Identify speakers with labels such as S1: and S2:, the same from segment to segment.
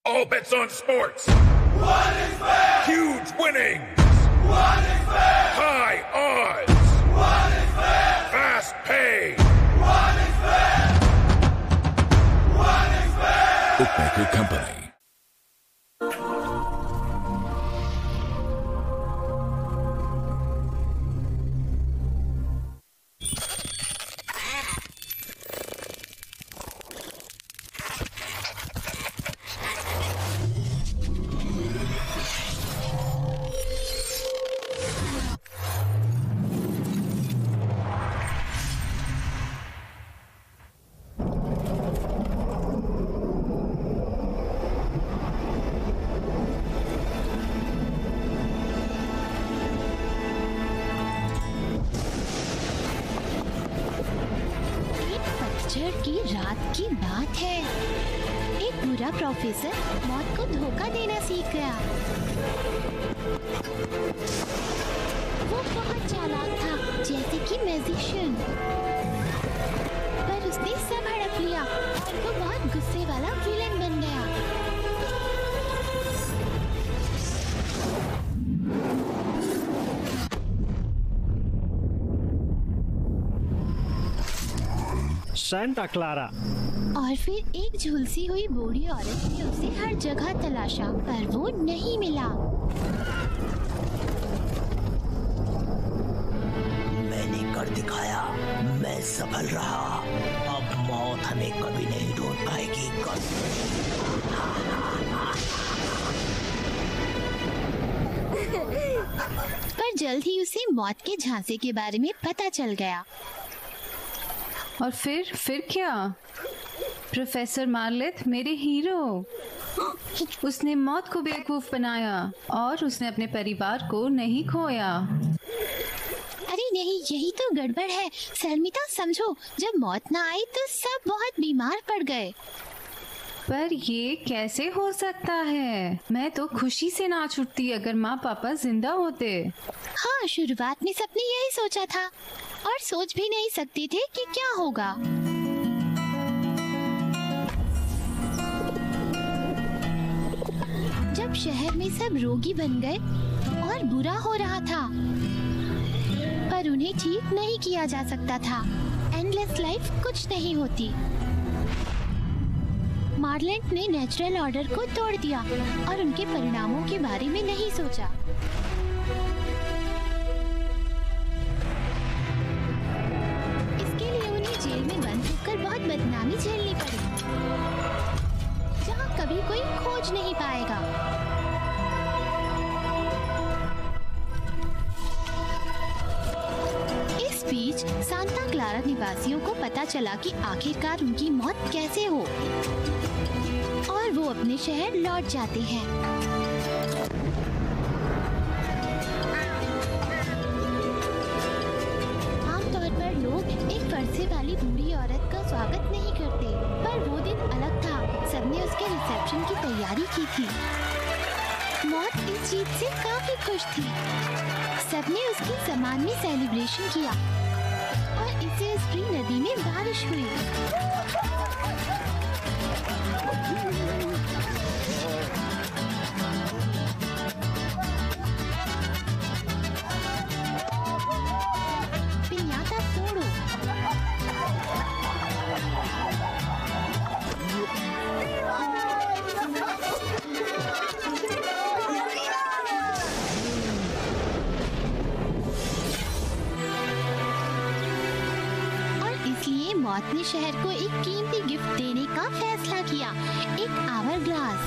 S1: All bets on sports.
S2: What is fair?
S1: Huge winnings.
S2: What is fair?
S1: High odds.
S2: What is fair?
S1: Fast pay.
S2: What is fair? What is fair?
S1: Bookmaker Company.
S3: की रात की बात है। एक बुरा professor मौत को धोखा देना सीख गया। वो बहुत चालाक था, जैसे कि मैजिशियन, पर उसने सब हड़प लिया और वो बहुत गुस्से वाला विलेन बन गया।
S4: Santa Clara.
S3: और फिर एक झुलसी हुई बूढ़ी औरत ने उसे हर जगह तलाशा, पर वो नहीं मिला।
S5: मैंने कर दिखाया, मैं सफल रहा। अब मौत हमें कभी नहीं ढूंढ पाएगी।
S3: पर जल्द ही उसे मौत के झांसे के बारे में पता चल गया।
S6: और फिर क्या? प्रोफेसर मार्लेथ मेरे हीरो। उसने मौत को बेवकूफ बनाया और उसने अपने परिवार को नहीं खोया।
S3: अरे नहीं, यही तो गड़बड़ है। शर्मिता, समझो, जब मौत ना आई तो सब बहुत बीमार पड़ गए।
S6: पर ये कैसे हो सकता है? मैं तो खुशी से नाच उठती अगर माँ पापा जिंदा होते।
S3: हाँ, शुरुआत में सबने यही सोचा था और सोच भी नहीं सकते थे कि क्या होगा। जब शहर में सब रोगी बन गए और बुरा हो रहा था, पर उन्हें ठीक नहीं किया जा सकता था। एंडलेस लाइफ कुछ नहीं होती। मार्लेंट ने नेचुरल ऑर्डर को तोड़ दिया और उनके परिणामों के बारे में नहीं सोचा। इसके लिए उन्हें जेल में बंद होकर बहुत बदनामी झेलनी पड़ी, जहाँ कभी कोई खोज नहीं पाएगा। इस बीच सांता क्लारा निवासियों को पता चला कि आखिरकार उनकी मौत कैसे हो, और वो अपने शहर लौट जाते हैं। आमतौर पर लोग एक फरसे वाली बूढ़ी औरत का स्वागत नहीं करते, पर वो दिन अलग था। सबने उसके रिसेप्शन की तैयारी की थी। मौत इस जीत से काफी खुश थी। सबने उसके सम्मान में सेलिब्रेशन किया और इसे स्प्रिंग नदी में बारिश हुई। पिन्याता तोड़ो। मौत ने शहर को एक कीमती गिफ्ट देने का फैसला किया, एक आवर ग्लास।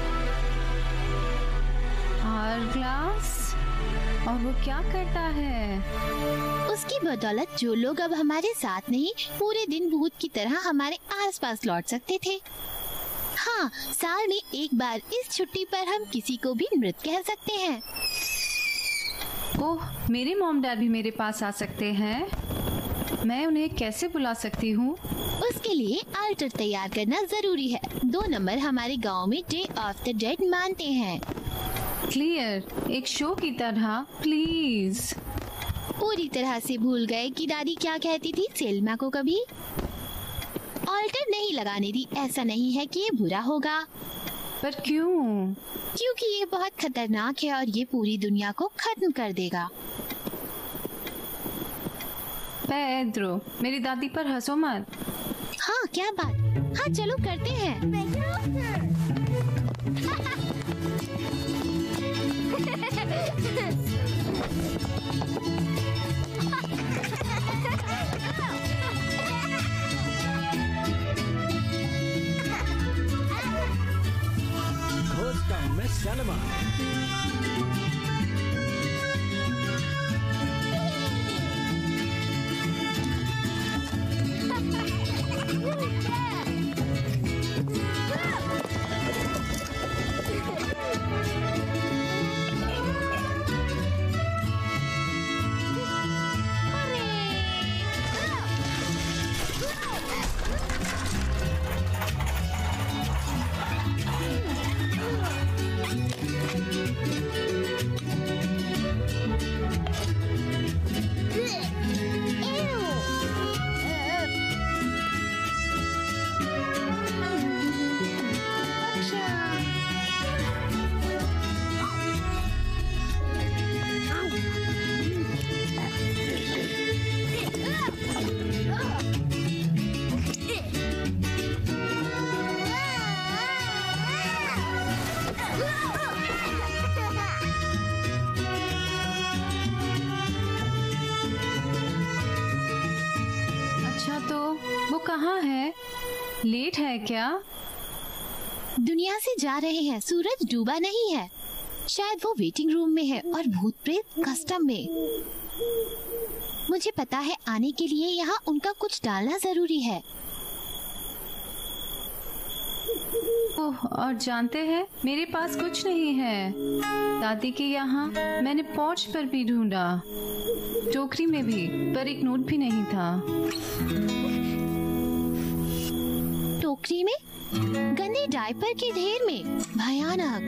S6: Our glass? और वो क्या करता है?
S3: उसकी बदौलत जो लोग अब हमारे साथ नहीं, पूरे दिन भूत की तरह हमारे आसपास लौट सकते थे। हाँ, साल में एक बार इस छुट्टी पर हम किसी को भी मृत कह सकते हैं।
S6: ओह, मेरे मॉम डैड भी मेरे पास आ सकते हैं। मैं उन्हें कैसे बुला सकती हूँ?
S3: उसके लिए अल्टर तैयार करना जरूरी है। 2 नंबर हमारे गांव में डे ऑफ द डेड मानते हैं।
S6: क्लियर, एक शो की तरह, प्लीज।
S3: पूरी तरह से भूल गए कि दादी क्या कहती थी सेल्मा को कभी। ऑल्टर नहीं लगाने दी। ऐसा नहीं है कि ये बुरा होगा,
S6: पर क्यों?
S3: क्योंकि ये बहुत खतरनाक है और ये पूरी दुनिया को खत्म कर देगा।
S6: पेड्रो, मेरी दादी पर हंसो मत।
S3: हाँ क्या बात, हाँ चलो करते हैं।
S4: खोज का मिस सलमा।
S6: कहाँ है? लेट है क्या?
S3: दुनिया से जा रहे हैं। सूरज डूबा नहीं है। शायद वो वेटिंग रूम में है और भूत प्रेत कस्टम में। मुझे पता है आने के लिए यहाँ उनका कुछ डालना जरूरी है।
S6: ओह, और जानते हैं मेरे पास कुछ नहीं है। दादी के यहाँ मैंने पोर्च पर भी ढूंढा, टोकरी में भी, पर एक नोट भी नहीं था।
S3: टोकरी में? गंदे डायपर के ढेर में? भयानक।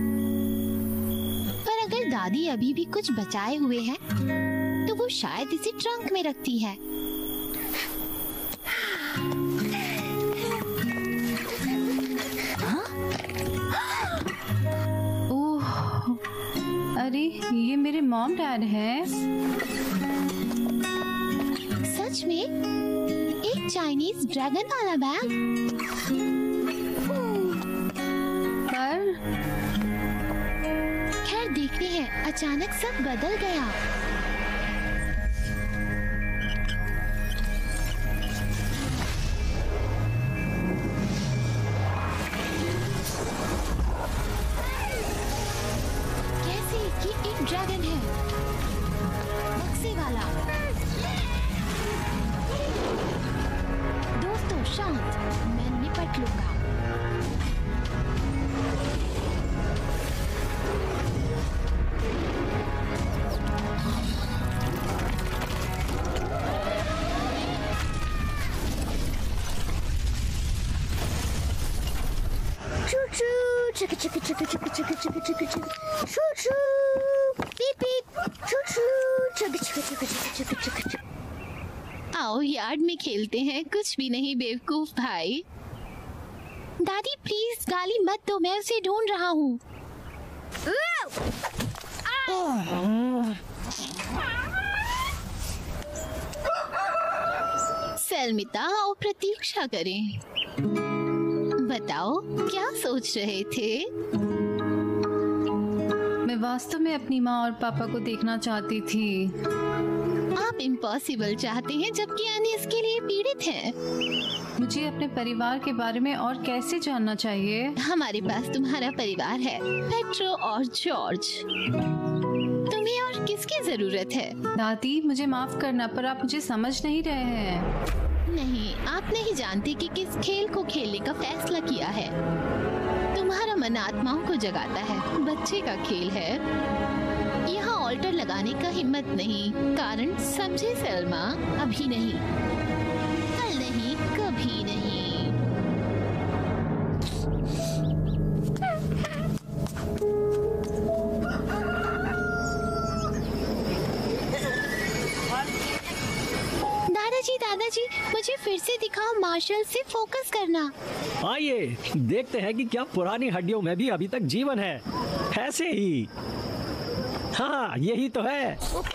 S3: पर अगर दादी अभी भी कुछ बचाए हुए हैं तो वो शायद इसे ट्रंक में रखती है।
S6: ओह, अरे ये मेरे मॉम डैड है।
S3: सच में? एक चाइनीज ड्रैगन वाला बैग?
S6: पर
S3: खैर देखते हैं। अचानक सब बदल गया। कैसे? ये एक ड्रैगन है, बक्से वाला। दोस्तों शांत, मैं निपट लूंगा।
S7: Chicka chicka chicka chicka chicka chicka chicka chicka choo choo beep beep choo choo chicka chicka chicka chicka chicka chicka।
S3: आओ यार्ड में खेलते हैं। कुछ भी नहीं बेवकूफ भाई। दादी प्लीज गाली मत दो, मैं उसे ढूंढ रहा हूँ। सलमिता आओ प्रतीक्षा करें। बताओ क्या सोच रहे थे?
S6: मैं वास्तव में अपनी माँ और पापा को देखना चाहती थी।
S3: आप इम्पॉसिबल चाहते हैं जबकि अन्य इसके लिए पीड़ित हैं।
S6: मुझे अपने परिवार के बारे में और कैसे जानना चाहिए?
S3: हमारे पास तुम्हारा परिवार है, पेट्रो और जॉर्ज। तुम्हें और किसकी जरूरत है?
S6: दादी मुझे माफ करना, पर आप मुझे समझ नहीं रहे हैं।
S3: नहीं, आप नहीं जानते कि किस खेल को खेलने का फैसला किया है। तुम्हारा मन आत्माओं को जगाता है, बच्चे का खेल है। यहाँ ऑल्टर लगाने का हिम्मत नहीं। कारण समझे सलमा, अभी नहीं, कल नहीं, कभी नहीं। जी, मुझे फिर से दिखाओ मार्शल से फोकस करना।
S4: आइए देखते हैं कि क्या पुरानी हड्डियों में भी अभी तक जीवन है। ऐसे ही। हाँ, यही तो है।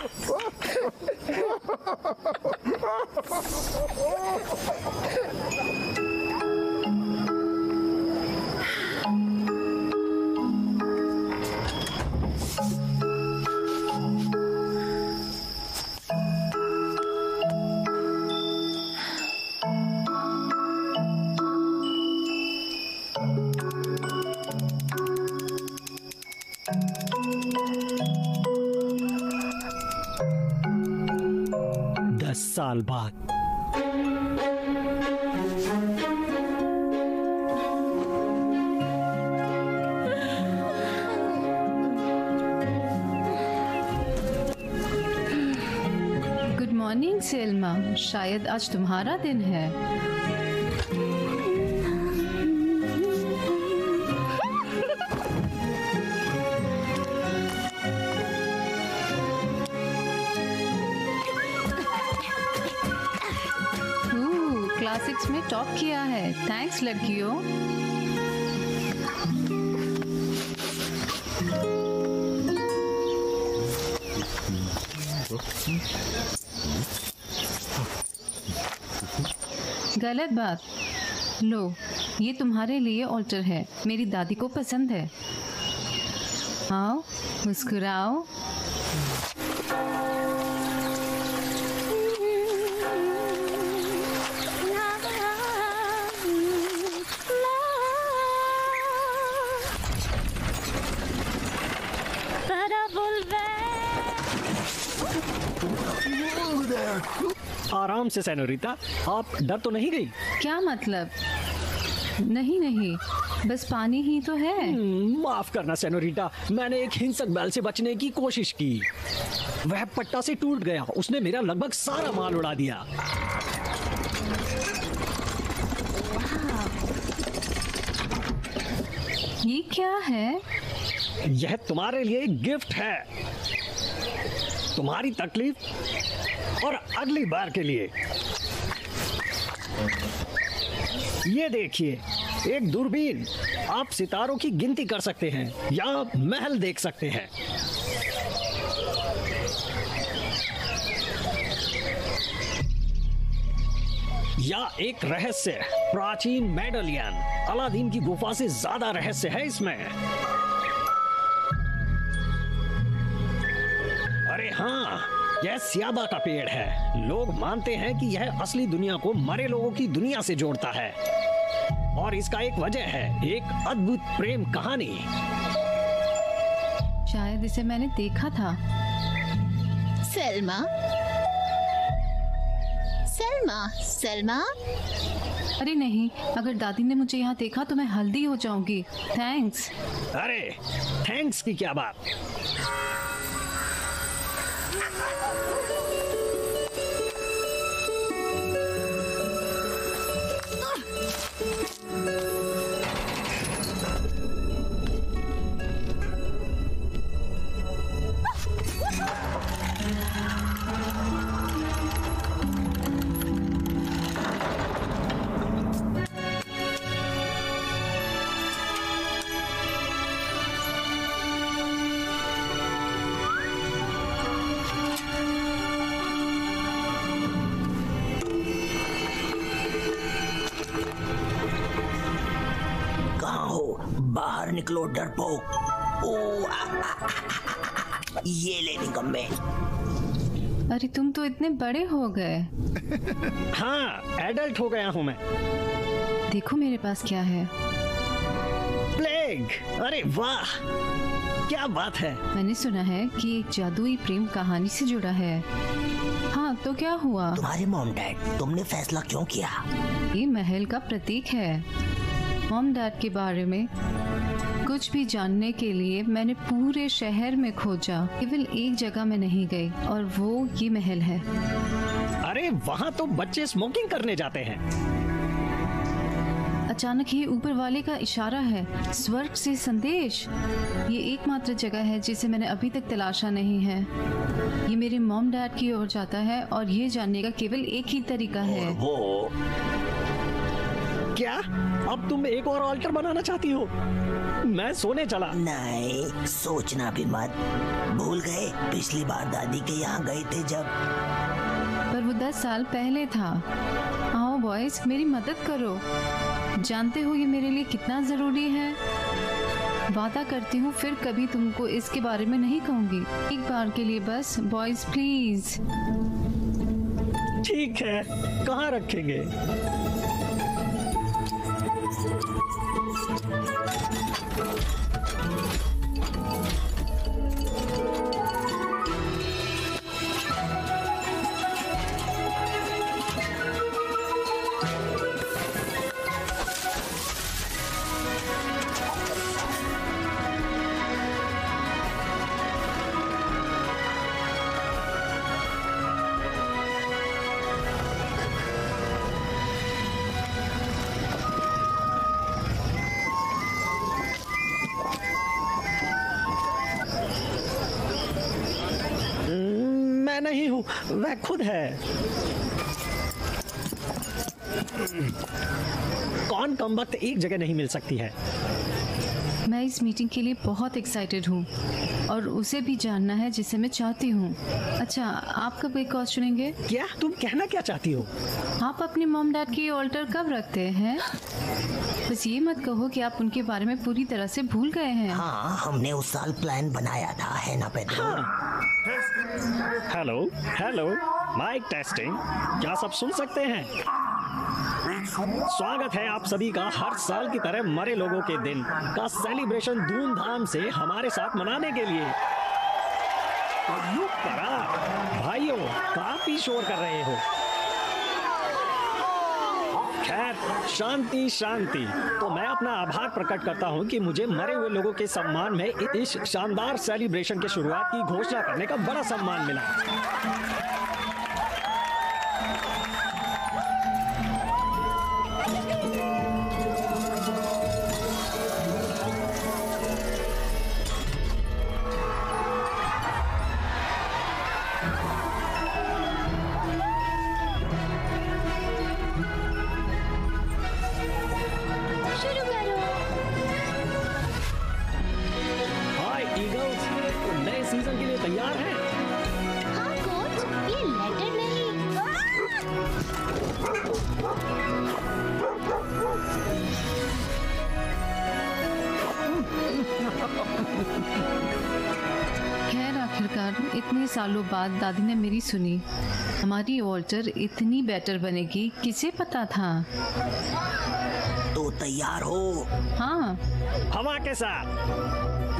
S4: साल बाद
S6: गुड मॉर्निंग सेल्मा, शायद आज तुम्हारा दिन है। क्लासिक्स में टॉप किया है। थैंक्स लड़कियों। गलत बात। लो, ये तुम्हारे लिए ऑल्टर है। मेरी दादी को पसंद है। आओ, मुस्कुराओ।
S4: आराम से सेनोरिटा, आप डर तो नहीं गई?
S6: क्या मतलब? नहीं नहीं, बस पानी ही तो है।
S4: माफ करना सेनोरिटा, मैंने एक हिंसक बैल से बचने की कोशिश की। वह पट्टा से टूट गया। उसने मेरा लगभग सारा माल उड़ा दिया।
S6: ये क्या है?
S4: यह तुम्हारे लिए एक गिफ्ट है। तुम्हारी तकलीफ और अगली बार के लिए। ये देखिए, एक दूरबीन। आप सितारों की गिनती कर सकते हैं या महल देख सकते हैं। या एक रहस्य, प्राचीन मेडलियन। अलादीन की गुफा से ज्यादा रहस्य है इसमें। अरे हाँ, यह सियाबा का पेड़ है। लोग मानते हैं कि यह असली दुनिया को मरे लोगों की दुनिया से जोड़ता है, और इसका एक वजह है, एक अद्भुत प्रेम कहानी।
S6: शायद इसे मैंने देखा था।
S3: सलमा, सलमा, सलमा।
S6: अरे नहीं, अगर दादी ने मुझे यहाँ देखा तो मैं हल्दी हो जाऊंगी। थैंक्स।
S4: अरे थैंक्स की क्या बात।
S5: बाहर निकलो डरपोक। ये ले निकम्मे।
S6: अरे तुम तो इतने बड़े हो गए।
S4: हाँ, एडल्ट हो गया हूँ मैं।
S6: देखो मेरे पास क्या है।
S4: प्लेग। अरे वाह, क्या बात है।
S6: मैंने सुना है कि एक जादुई प्रेम कहानी से जुड़ा है। हाँ, तो क्या हुआ?
S5: तुम्हारे मॉम डैड, तुमने फैसला क्यों किया?
S6: ये महल का प्रतीक है। मॉम डैड के बारे में कुछ भी जानने के लिए मैंने पूरे शहर में खोजा। केवल एक जगह में नहीं गई, और वो ये महल है।
S4: अरे वहाँ तो बच्चे स्मोकिंग करने जाते हैं।
S6: अचानक ही ऊपर वाले का इशारा है, स्वर्ग से संदेश। ये एकमात्र जगह है जिसे मैंने अभी तक तलाशा नहीं है। ये मेरे मॉम डैड की ओर जाता है और ये जानने का केवल एक ही तरीका है।
S5: वो
S4: क्या अब तुम एक और ऑल्टर बनाना चाहती हो? मैं सोने चला।
S5: नहीं, सोचना भी मत। भूल गए पिछली बार दादी के यहाँ गए थे जब?
S6: पर वो 10 साल पहले था। आओ बॉयज, मेरी मदद करो। जानते हो ये मेरे लिए कितना जरूरी है। वादा करती हूँ फिर कभी तुमको इसके बारे में नहीं कहूँगी। एक बार के लिए बस बॉयज प्लीज।
S4: ठीक है, कहाँ रखेंगे? मैं नहीं हूँ, वह खुद है। कौन कमबख्त एक जगह नहीं मिल सकती है।
S6: मैं इस मीटिंग के लिए बहुत एक्साइटेड हूँ और उसे भी जानना है जिसे मैं चाहती हूँ। अच्छा, आप कब एक कॉज चुनेंगे?
S4: क्या तुम कहना क्या चाहती हो?
S6: आप अपने मॉम डैड की ऑल्टर कब रखते हैं? बस ये मत कहो कि आप उनके बारे में पूरी तरह से भूल गए हैं।
S5: हाँ, हमने उस साल प्लान बनाया था, है ना Pedro?
S4: Hello hello, mic testing. क्या सब सुन सकते हैं? स्वागत है आप सभी का हर साल की तरह मरे लोगों के दिन का सेलिब्रेशन धूमधाम से हमारे साथ मनाने के लिए। भाइयों, काफी शोर कर रहे हो। खैर, शांति शांति। तो मैं अपना आभार प्रकट करता हूं कि मुझे मरे हुए लोगों के सम्मान में इस शानदार सेलिब्रेशन की शुरुआत की घोषणा करने का बड़ा सम्मान मिला। सीजन के लिए तैयार हैं?
S3: हाँ कोच, ये लेटर नहीं।
S6: खैर, आखिरकार इतने सालों बाद दादी ने मेरी सुनी। हमारी ऑल्टर इतनी बेटर बनेगी, किसे पता था।
S5: तो तैयार हो?
S6: हाँ,
S4: हवा के साथ।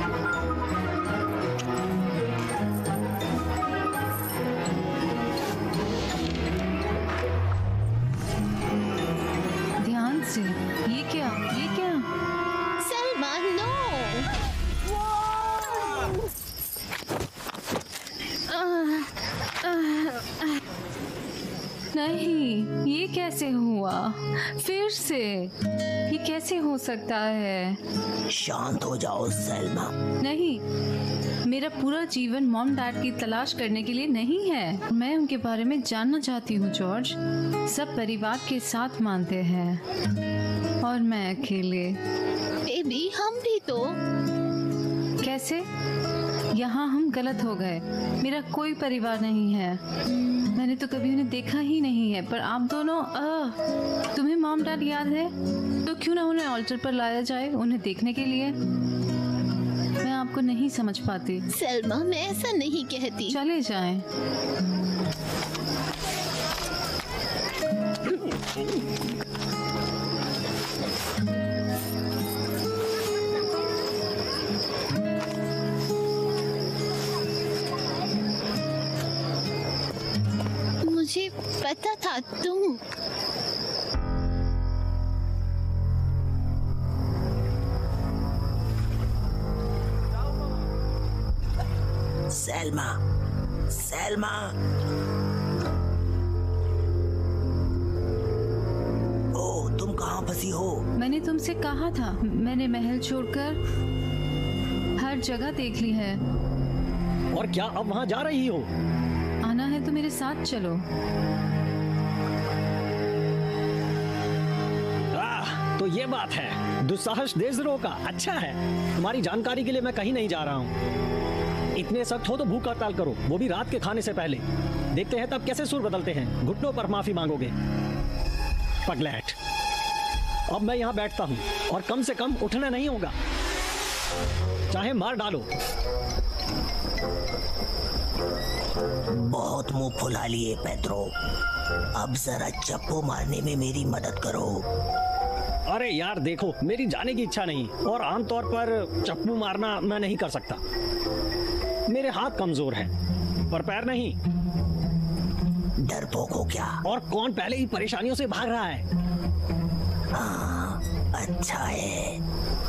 S6: ये क्या?
S3: सलमान, नो।
S6: नहीं, ये कैसे हुआ? फिर से ये कैसे हो सकता है?
S5: शांत हो जाओ सलमा।
S6: नहीं, मेरा पूरा जीवन मॉम डैड की तलाश करने के लिए नहीं है। मैं उनके बारे में जानना चाहती हूँ जॉर्ज। सब परिवार के साथ मानते हैं और मैं अकेले।
S3: बेबी, हम भी तो।
S6: कैसे? यहाँ हम गलत हो गए। मेरा कोई परिवार नहीं है। मैंने तो कभी उन्हें देखा ही नहीं है। पर आप दोनों, तुम्हें मॉम डैड याद है? तो क्यों ना उन्हें ऑल्टर पर लाया जाए उन्हें देखने के लिए। मैं आपको नहीं समझ पाती।
S3: सलमा, मैं ऐसा नहीं कहती।
S6: चले जाएं।
S3: मुझे पता था तुम।
S5: सलमा, सलमा। ओ, तुम कहाँ फंसी हो?
S6: मैंने तुमसे कहा था, मैंने महल छोड़कर हर जगह देख ली है।
S4: और क्या अब वहाँ जा रही हो?
S6: आना है तो मेरे साथ चलो।
S4: तो ये बात है, दुस्साहस देशद्रोह का। अच्छा है, तुम्हारी जानकारी के लिए मैं कहीं नहीं जा रहा हूँ। इतने सख्त हो तो भूख हड़ताल करो, वो भी रात के खाने से पहले। देखते हैं तब कैसे सुर बदलते हैं। घुटनों पर माफी मांगोगे पगलैट। अब मैं यहाँ बैठता हूँ और कम से कम उठना नहीं होगा, चाहे मार डालो।
S5: बहुत मुंह फुला लिए पेड्रो, अब जरा चप्पू मारने में मेरी मदद करो।
S4: अरे यार देखो, मेरी जाने की इच्छा नहीं, और आमतौर पर चप्पू मारना मैं नहीं कर सकता। मेरे हाथ कमजोर हैं, पर पैर नहीं।
S5: डरपोक हो क्या?
S4: और कौन पहले ही परेशानियों से भाग रहा है।
S5: हाँ, अच्छा है।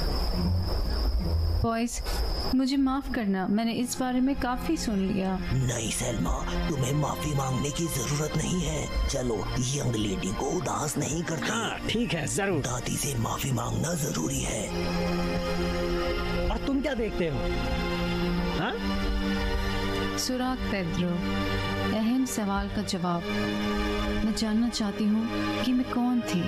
S6: बॉयज, मुझे माफ करना, मैंने इस बारे में काफी सुन लिया।
S5: नहीं सैल्मा, तुम्हें माफी मांगने की जरूरत नहीं है। चलो, यंग लेडी को उदास नहीं करते।
S4: हाँ ठीक है, जरूर।
S5: दादी से माफी मांगना जरूरी है।
S4: और तुम क्या देखते हो? हाँ?
S6: सुराग पेड्रो, अहम सवाल का जवाब। मैं जानना चाहती हूँ कि मैं कौन थी।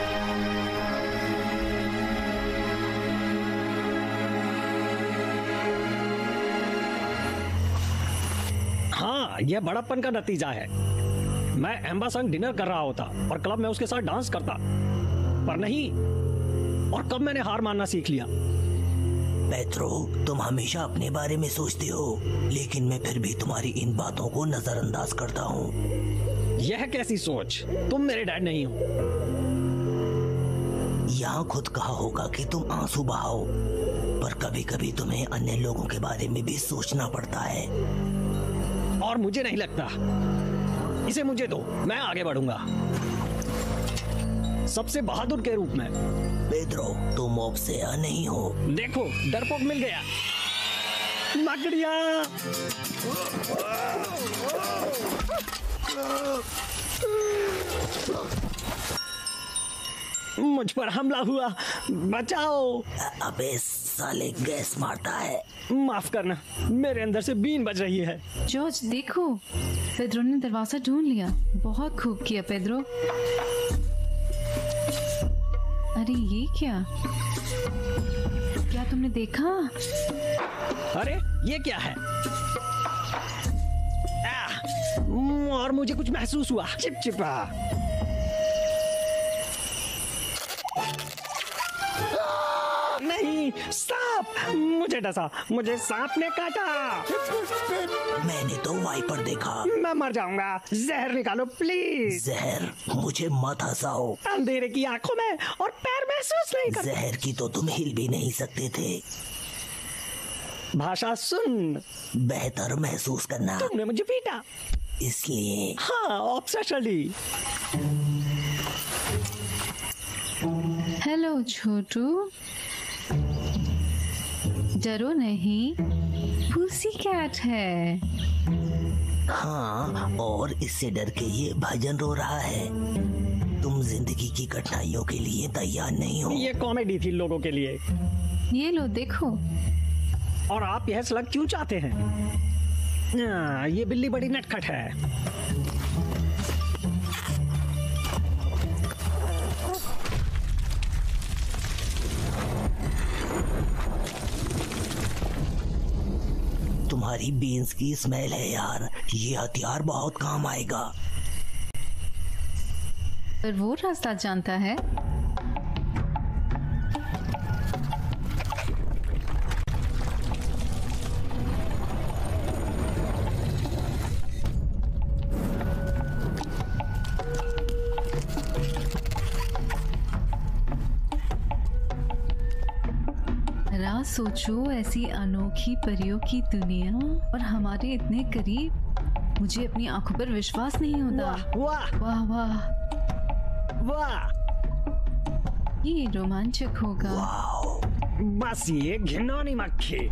S4: हाँ, यह बड़प्पन का नतीजा है। मैं एम्बा संग डिनर कर रहा होता और क्लब में उसके साथ डांस करता, पर नहीं। और कब मैंने हार मानना सीख लिया।
S5: पेड्रो, तुम हमेशा अपने बारे में सोचते हो, लेकिन मैं फिर भी तुम्हारी इन बातों को नजरअंदाज करता हूँ।
S4: यह कैसी सोच? तुम मेरे डैड नहीं हो।
S5: यहाँ खुद कहा होगा कि तुम आंसू बहाओ, पर कभी कभी तुम्हें अन्य लोगों के बारे में भी सोचना पड़ता है।
S4: और मुझे नहीं लगता। इसे मुझे दो, मैं आगे बढ़ूंगा सबसे बहादुर के रूप में।
S5: पेड्रो, तुम मुझसे नहीं हो।
S4: देखो, डरपोक मिल गया। मकड़िया! मुझ पर हमला हुआ, बचाओ।
S5: अबे साले, गैस मारता है।
S4: माफ करना, मेरे अंदर से बीन बज रही है।
S6: जॉर्ज देखो, पेड्रो ने दरवाजा ढूंढ लिया। बहुत खूब किया पेड्रो। अरे ये क्या तुमने देखा?
S4: अरे ये क्या है? और मुझे कुछ महसूस हुआ, चिपचिपा। नहीं, सांप! मुझे डसा, मुझे सांप ने काटा।
S5: मैंने तो वाइपर देखा।
S4: मैं मर जाऊंगा। जहर निकालो प्लीज।
S5: जहर? मुझे मत हंसाओ।
S4: अंधेरे की आंखों में और पैर महसूस नहीं कर।
S5: जहर की तो तुम हिल भी नहीं सकते थे।
S4: भाषा सुन।
S5: बेहतर महसूस करना।
S4: तुमने मुझे पीटा,
S5: इसलिए।
S4: हाँ, ऑब्सेशनली।
S6: हेलो छोटू, डरो नहीं, पुसी कैट है।
S5: हाँ, और इससे डर के ये भजन रो रहा है। तुम जिंदगी की कठिनाइयों के लिए तैयार नहीं हो।
S4: ये कॉमेडी थी लोगों के लिए।
S6: ये लो देखो।
S4: और आप यह स्लग क्यों चाहते हैं? ये बिल्ली बड़ी नटखट है।
S5: तुम्हारी बीन्स की स्मेल है यार, ये हथियार बहुत काम आएगा।
S6: पर वो रास्ता जानता है। सोचो, ऐसी अनोखी परियों की दुनिया और हमारे इतने करीब। मुझे अपनी आंखों पर विश्वास नहीं होता।
S4: वाह
S6: वाह वाह
S4: वाह,
S6: ये रोमांचक होगा।
S4: बस ये घिनौनी मक्खी।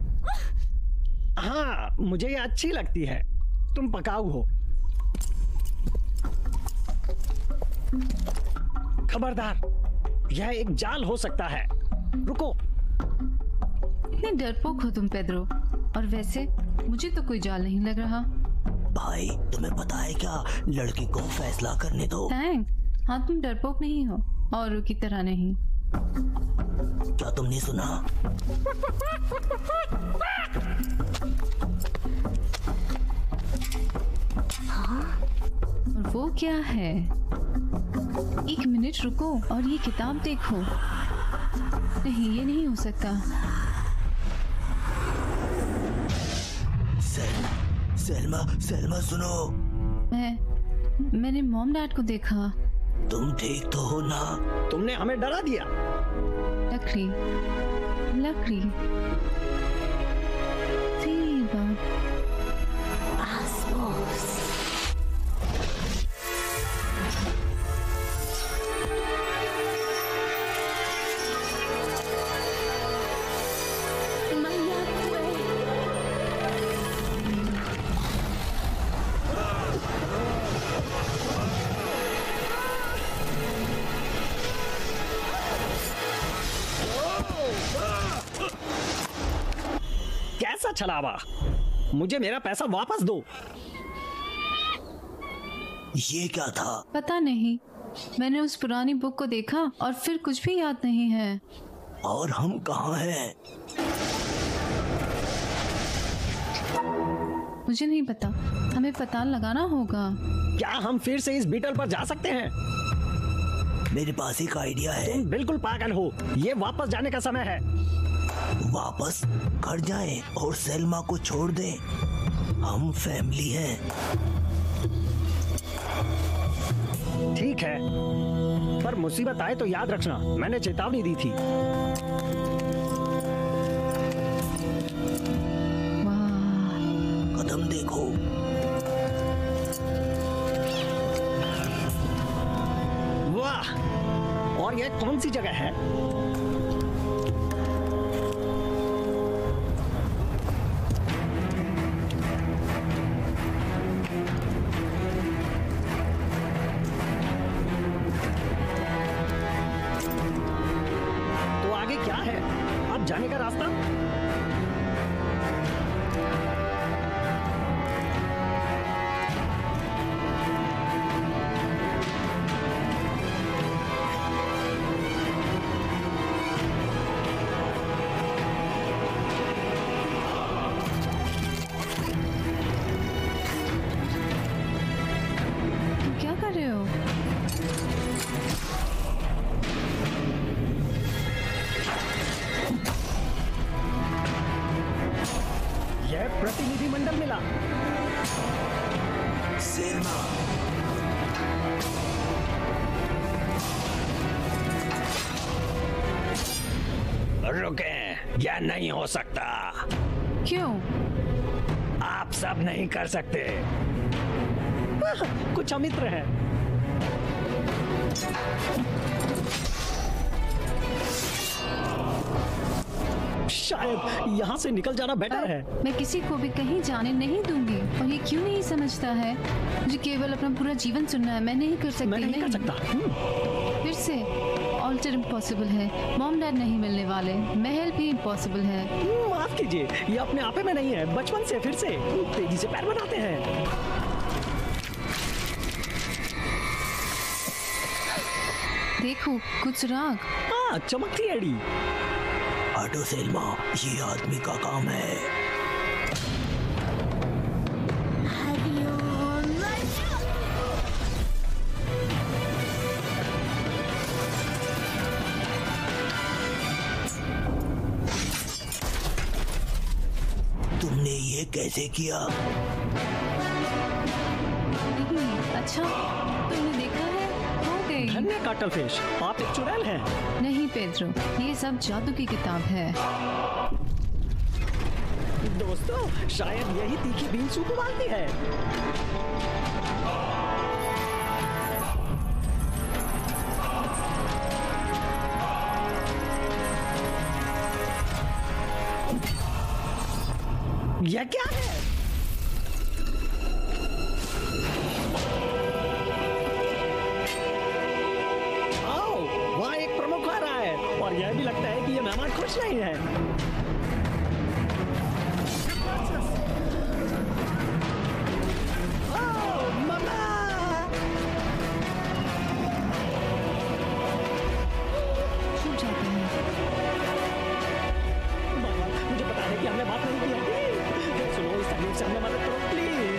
S4: हाँ, मुझे ये अच्छी लगती है। तुम पकाऊ हो। खबरदार, यह एक जाल हो सकता है। रुको।
S6: इतने डरपोक हो तुम पेड्रो, और वैसे मुझे तो कोई जाल नहीं लग रहा।
S5: भाई तुम्हें पता है क्या, लड़की को फैसला करने दो।
S6: थैंक्स। हाँ, तुम डरपोक नहीं हो, औरों की तरह नहीं।
S5: क्या तुमने सुना?
S6: और वो क्या है? एक मिनट रुको और ये किताब देखो। नहीं, ये नहीं हो सकता।
S5: सेल्मा सुनो।
S6: मैंने मॉम डैड को देखा।
S5: तुम ठीक तो हो ना?
S4: तुमने हमें डरा दिया।
S6: लकड़ी सही बात।
S4: कैसा छलावा? मुझे मेरा पैसा वापस दो।
S5: ये क्या था?
S6: पता नहीं, मैंने उस पुरानी बुक को देखा और फिर कुछ भी याद नहीं है।
S5: और हम कहाँ हैं?
S6: मुझे नहीं पता, हमें पता लगाना होगा।
S4: क्या हम फिर से इस बीटल पर जा सकते हैं?
S5: मेरे पास एक आइडिया है।
S4: तुम बिल्कुल पागल हो। ये वापस जाने का समय है।
S5: वापस घर जाएं और सेल्मा को छोड़ दें। हम फैमिली हैं।
S4: ठीक है, पर मुसीबत आए तो याद रखना, मैंने चेतावनी दी थी।
S5: कदम देखो।
S4: वाह! और यह कौन सी जगह है? जाने का रास्ता?
S6: तुम क्या कर रहे हो?
S4: प्रतिनिधि मंडल मिला।
S5: सेल्मा,
S4: रुके, यह नहीं हो सकता।
S6: क्यों?
S4: आप सब नहीं कर सकते। कुछ अमित्र है। शायद यहाँ से निकल जाना बेटर है।
S6: मैं किसी को भी कहीं जाने नहीं दूंगी। और ये क्यों नहीं समझता है? मुझे केवल अपना पूरा जीवन सुनना है। मैं नहीं कर सकती।
S4: मैं नहीं कर सकता।
S6: फिर से ऑल्टर इम्पॉसिबल है। मॉम डैड नहीं मिलने वाले। महल भी इम्पॉसिबल है।
S4: माफ कीजिए, ये अपने आपे में नहीं है। बचपन से फिर से तेजी से पैर बनाते हैं।
S6: देखो, कुछ राग।
S4: हाँ, चमकती एडी।
S5: हटो सेल्मा, ये आदमी का काम है। तुमने ये कैसे किया?
S6: नहीं, अच्छा, तुमने देखा है? हो गई।
S4: धन्य काटलफिश, आप एक चुड़ैल हैं।
S6: नहीं पेड्रो, ये सब जादू की किताब है।
S4: दोस्तों, शायद यही तीखी बीन सूप उबालती है। यह क्या है? आओ, वहाँ एक प्रमुख कुछ नहीं है। मुझे पता है कि हमने बात नहीं की होगी। सुनो, इस तकलीफ से हमें मदद करो प्लीज।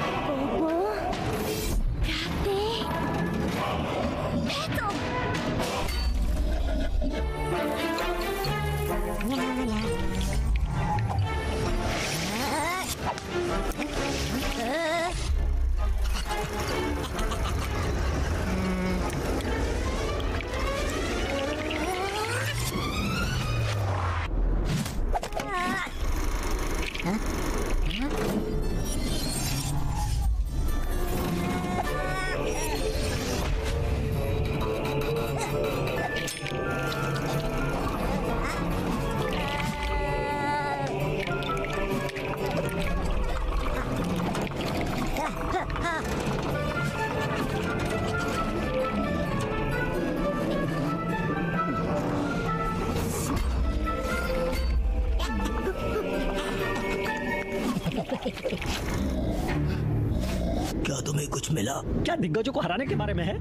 S5: क्या तुम्हें कुछ मिला?
S4: क्या दिग्गजों को हराने के बारे में है?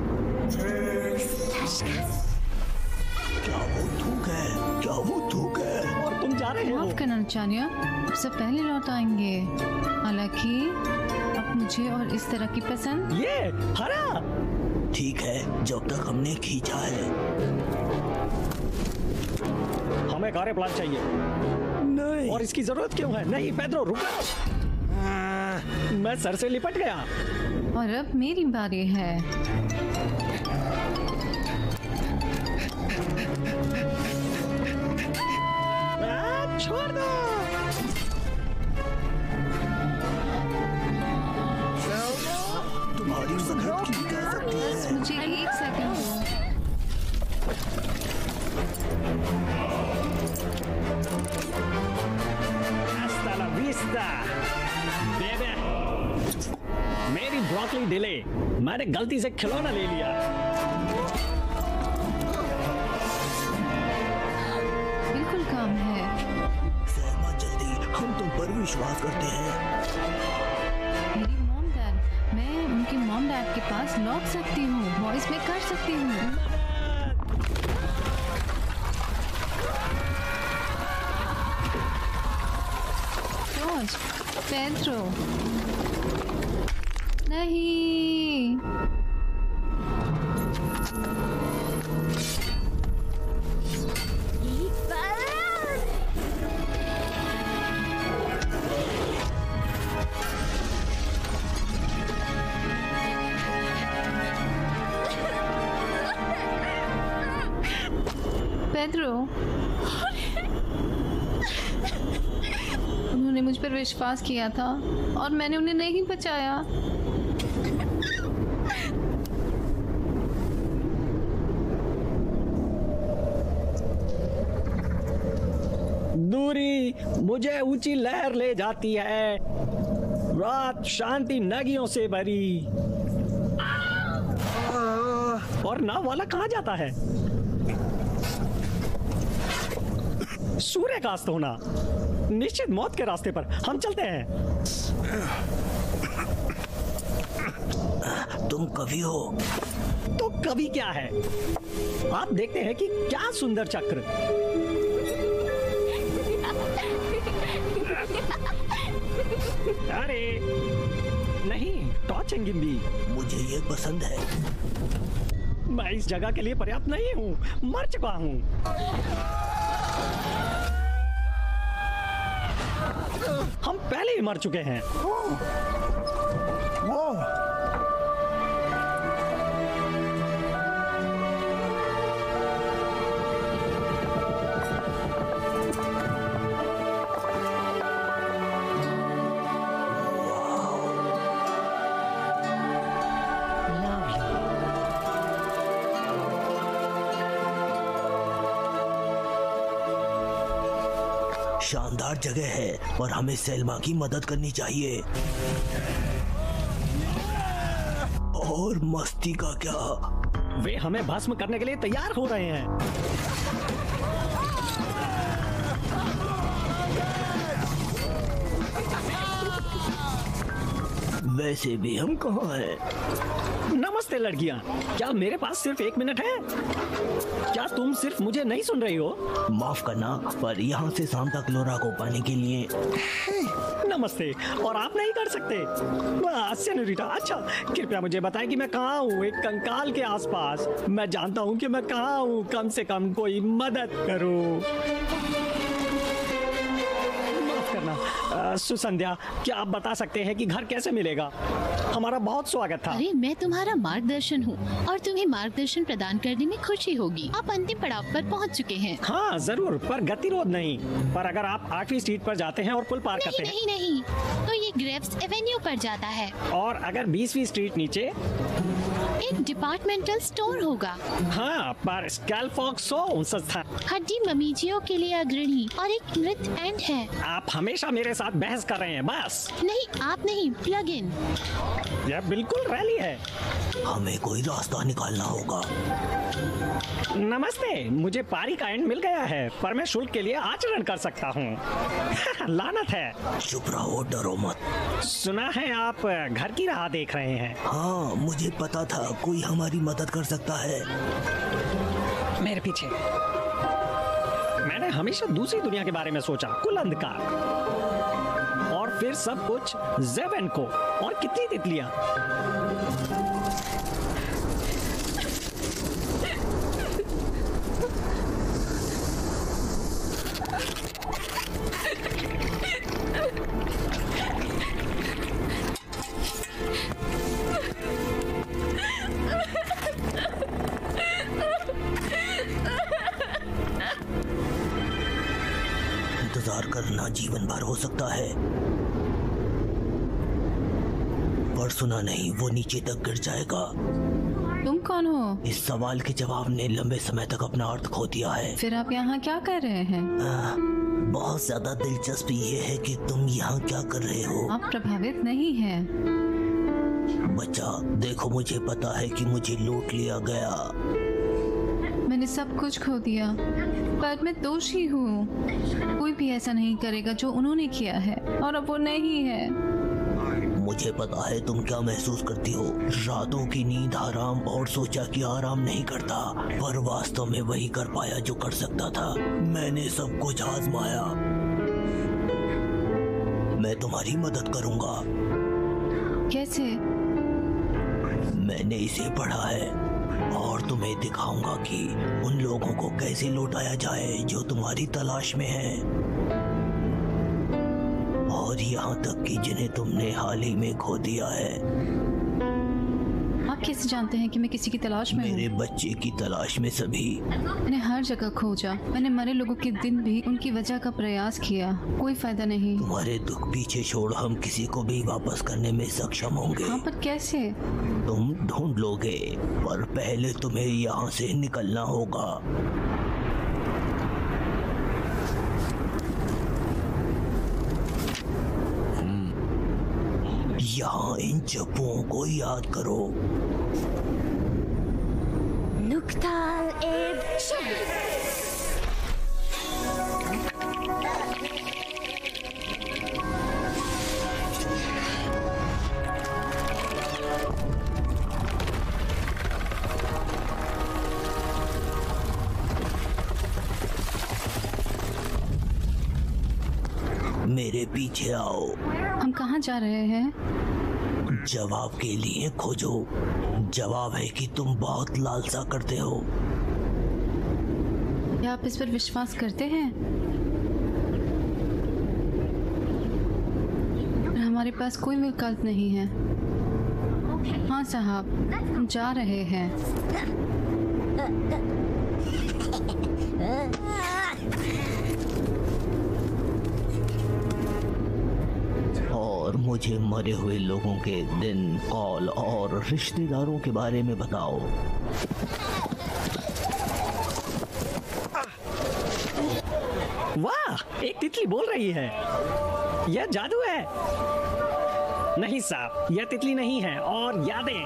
S5: क्या वो थूक है? क्या वो थूक है?
S4: और तुम जा रहे हो?
S6: माफ करना चानिया, सब पहले लौट आएंगे। हालांकि अब मुझे और इस तरह की पसंद।
S4: ये हरा।
S5: ठीक है, जब तक हमने खींचा है।
S4: हमें कार्य प्लान चाहिए।
S5: नहीं।
S4: और इसकी जरूरत क्यों है? नहीं पेड्रो, रुको। मैं सर से लिपट गया।
S6: और अब मेरी बारी है।
S4: छोड़ दो।
S5: तुम्हारी मदद की जा सकती है।
S6: मुझे 1 सेकंड दो।
S4: Hasta la vista, baby। मेरी ब्रोकली डिले, मैंने गलती से खिलौना ले लिया।
S6: बिल्कुल काम है।
S5: सहमा जल्दी, हम तुम पर विश्वास करते हैं।
S6: मेरी मॉम डैड, मैं उनके मॉम डैड के पास लौट सकती हूँ। वॉइस में कर सकती हूँ। जॉर्ज, पेड्रो, नहीं। पेड्रो, उन्होंने मुझ पर विश्वास किया था और मैंने उन्हें नहीं बचाया।
S4: दूरी मुझे ऊंची लहर ले जाती है, रात शांति नगियों से भरी। और नाव वाला कहाँ जाता है? सूर्यास्त होना, निश्चित मौत के रास्ते पर हम चलते हैं।
S5: तुम कवि हो?
S4: तो कवि क्या है? आप देखते हैं कि क्या सुंदर चक्र। अरे नहीं, टॉर्च एंगिम्बी।
S5: मुझे ये पसंद है।
S4: मैं इस जगह के लिए पर्याप्त नहीं हूँ, मर चुका हूँ। हम पहले ही मर चुके हैं।
S5: शानदार जगह है और हमें सेल्मा की मदद करनी चाहिए। और मस्ती का क्या?
S4: वे हमें भस्म करने के लिए तैयार हो रहे हैं।
S5: वैसे भी हम कहाँ हैं?
S4: नमस्ते लड़कियां, क्या मेरे पास सिर्फ 1 मिनट है? क्या तुम सिर्फ मुझे नहीं सुन रही हो?
S5: माफ करना, पर यहाँ से सांता क्लोरा को पाने के लिए।
S4: नमस्ते, और आप नहीं कर सकते? वाह सेनोरिटा, अच्छा कृपया मुझे बताएं कि मैं कहाँ हूँ। एक कंकाल के आसपास। मैं जानता हूँ कि मैं कहाँ हूँ। कम से कम कोई मदद करो। माफ करना सुसंध्या, क्या आप बता सकते हैं कि घर कैसे मिलेगा? हमारा बहुत स्वागत था।
S3: अरे मैं तुम्हारा मार्गदर्शन हूँ और तुम्हें मार्गदर्शन प्रदान करने में खुशी होगी। आप अंतिम पड़ाव पर पहुँच चुके हैं।
S4: हाँ जरूर, पर गतिरोध नहीं। पर अगर आप 8वीं स्ट्रीट पर जाते हैं और पुल पार करते हैं।
S3: नहीं, तो ये ग्रेव्स एवेन्यू पर जाता है।
S4: और अगर 20वीं स्ट्रीट नीचे
S3: एक डिपार्टमेंटल स्टोर होगा।
S4: हाँ, पर स्कैलफॉक्स संस्थान
S3: हड्डी ममीजियों के लिए अग्रणी और एक मृत एंड है।
S4: आप हमेशा मेरे साथ बहस कर रहे हैं। बस
S3: नहीं, आप नहीं, प्लग इन।
S4: यह बिल्कुल रैली है।
S5: हमें कोई रास्ता निकालना होगा।
S4: नमस्ते, मुझे पारी का एंड मिल गया है, पर मैं शुल्क के लिए आचरण कर सकता हूँ। लानत है।
S5: चुप रहो, डरो मत।
S4: सुना है आप घर की राह देख रहे हैं।
S5: हाँ, मुझे पता था कोई हमारी मदद कर सकता है।
S4: मेरे पीछे। मैंने हमेशा दूसरी दुनिया के बारे में सोचा, कुल अंधकार, और फिर सब कुछ ज़ेवन को, और कितनी तितलियां।
S5: इंतजार करना जीवन भर हो सकता है, पर सुना नहीं, वो नीचे तक गिर जाएगा।
S6: तुम कौन हो?
S5: इस सवाल के जवाब ने लंबे समय तक अपना अर्थ खो दिया है।
S6: फिर आप यहाँ क्या कर रहे हैं?
S5: बहुत ज्यादा दिलचस्पी ये है कि तुम यहाँ क्या कर रहे हो।
S6: आप प्रभावित नहीं हैं।
S5: बच्चा देखो, मुझे पता है कि मुझे लूट लिया गया।
S6: मैंने सब कुछ खो दिया, पर मैं दोषी हूँ। कोई भी ऐसा नहीं करेगा जो उन्होंने किया है, और अब वो नहीं है।
S5: मुझे पता है तुम क्या महसूस करती हो। रातों की नींद हराम, और सोचा कि आराम नहीं करता, पर वास्तव में वही कर पाया जो कर सकता था। मैंने सब कुछ आजमाया। मैं तुम्हारी मदद करूंगा।
S6: कैसे?
S5: मैंने इसे पढ़ा है, और तुम्हें दिखाऊंगा कि उन लोगों को कैसे लौटाया जाए जो तुम्हारी तलाश में हैं, और यहाँ तक कि जिन्हें तुमने हाल ही में खो दिया है।
S6: आप कैसे जानते हैं कि मैं किसी की तलाश में हूँ?
S5: मेरे बच्चे की तलाश में सभी।
S6: मैंने हर जगह खोजा। मैंने मरे लोगों के दिन भी उनकी वजह का प्रयास किया, कोई फायदा नहीं।
S5: तुम्हारे दुख पीछे छोड़ हम किसी को भी वापस करने में सक्षम होंगे।
S6: हाँ, पर कैसे?
S5: तुम ढूंढ लोगे, पर पहले तुम्हें यहाँ से निकलना होगा। यहाँ इन जप्पुओं को याद करो।
S7: नुक्ताल एब
S5: मेरे पीछे आओ।
S6: हम कहाँ जा रहे हैं?
S5: जवाब के लिए खोजो। जवाब है कि तुम बहुत लालसा करते हो।
S6: क्या आप इस पर विश्वास करते हैं? हमारे पास कोई विकल्प नहीं है। हाँ साहब, हम जा रहे हैं।
S5: और मुझे मरे हुए लोगों के दिन, कॉल और रिश्तेदारों के बारे में बताओ।
S4: वाह, एक तितली बोल रही है। यह जादू है। नहीं साहब, यह तितली नहीं है। और यादें,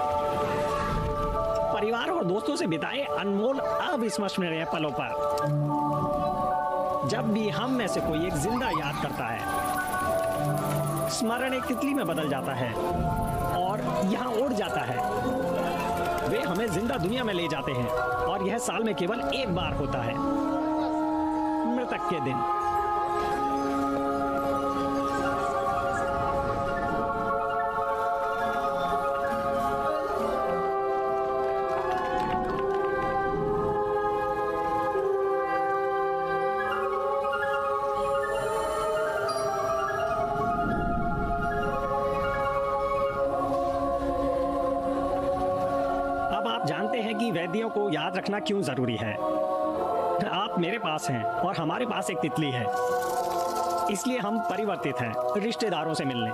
S4: परिवार और दोस्तों से बिताए अनमोल अविस्मरणीय पलों पर, जब भी हम में से कोई एक जिंदा याद करता है। स्मरण एक तितली में बदल जाता है और यहाँ उड़ जाता है। वे हमें जिंदा दुनिया में ले जाते हैं और यह साल में केवल एक बार होता है, मृतक के दिन। जानते हैं कि वैद्यों को याद रखना क्यों जरूरी है। आप मेरे पास हैं और हमारे पास एक तितली है, इसलिए हम परिवर्तित हैं रिश्तेदारों से मिलने।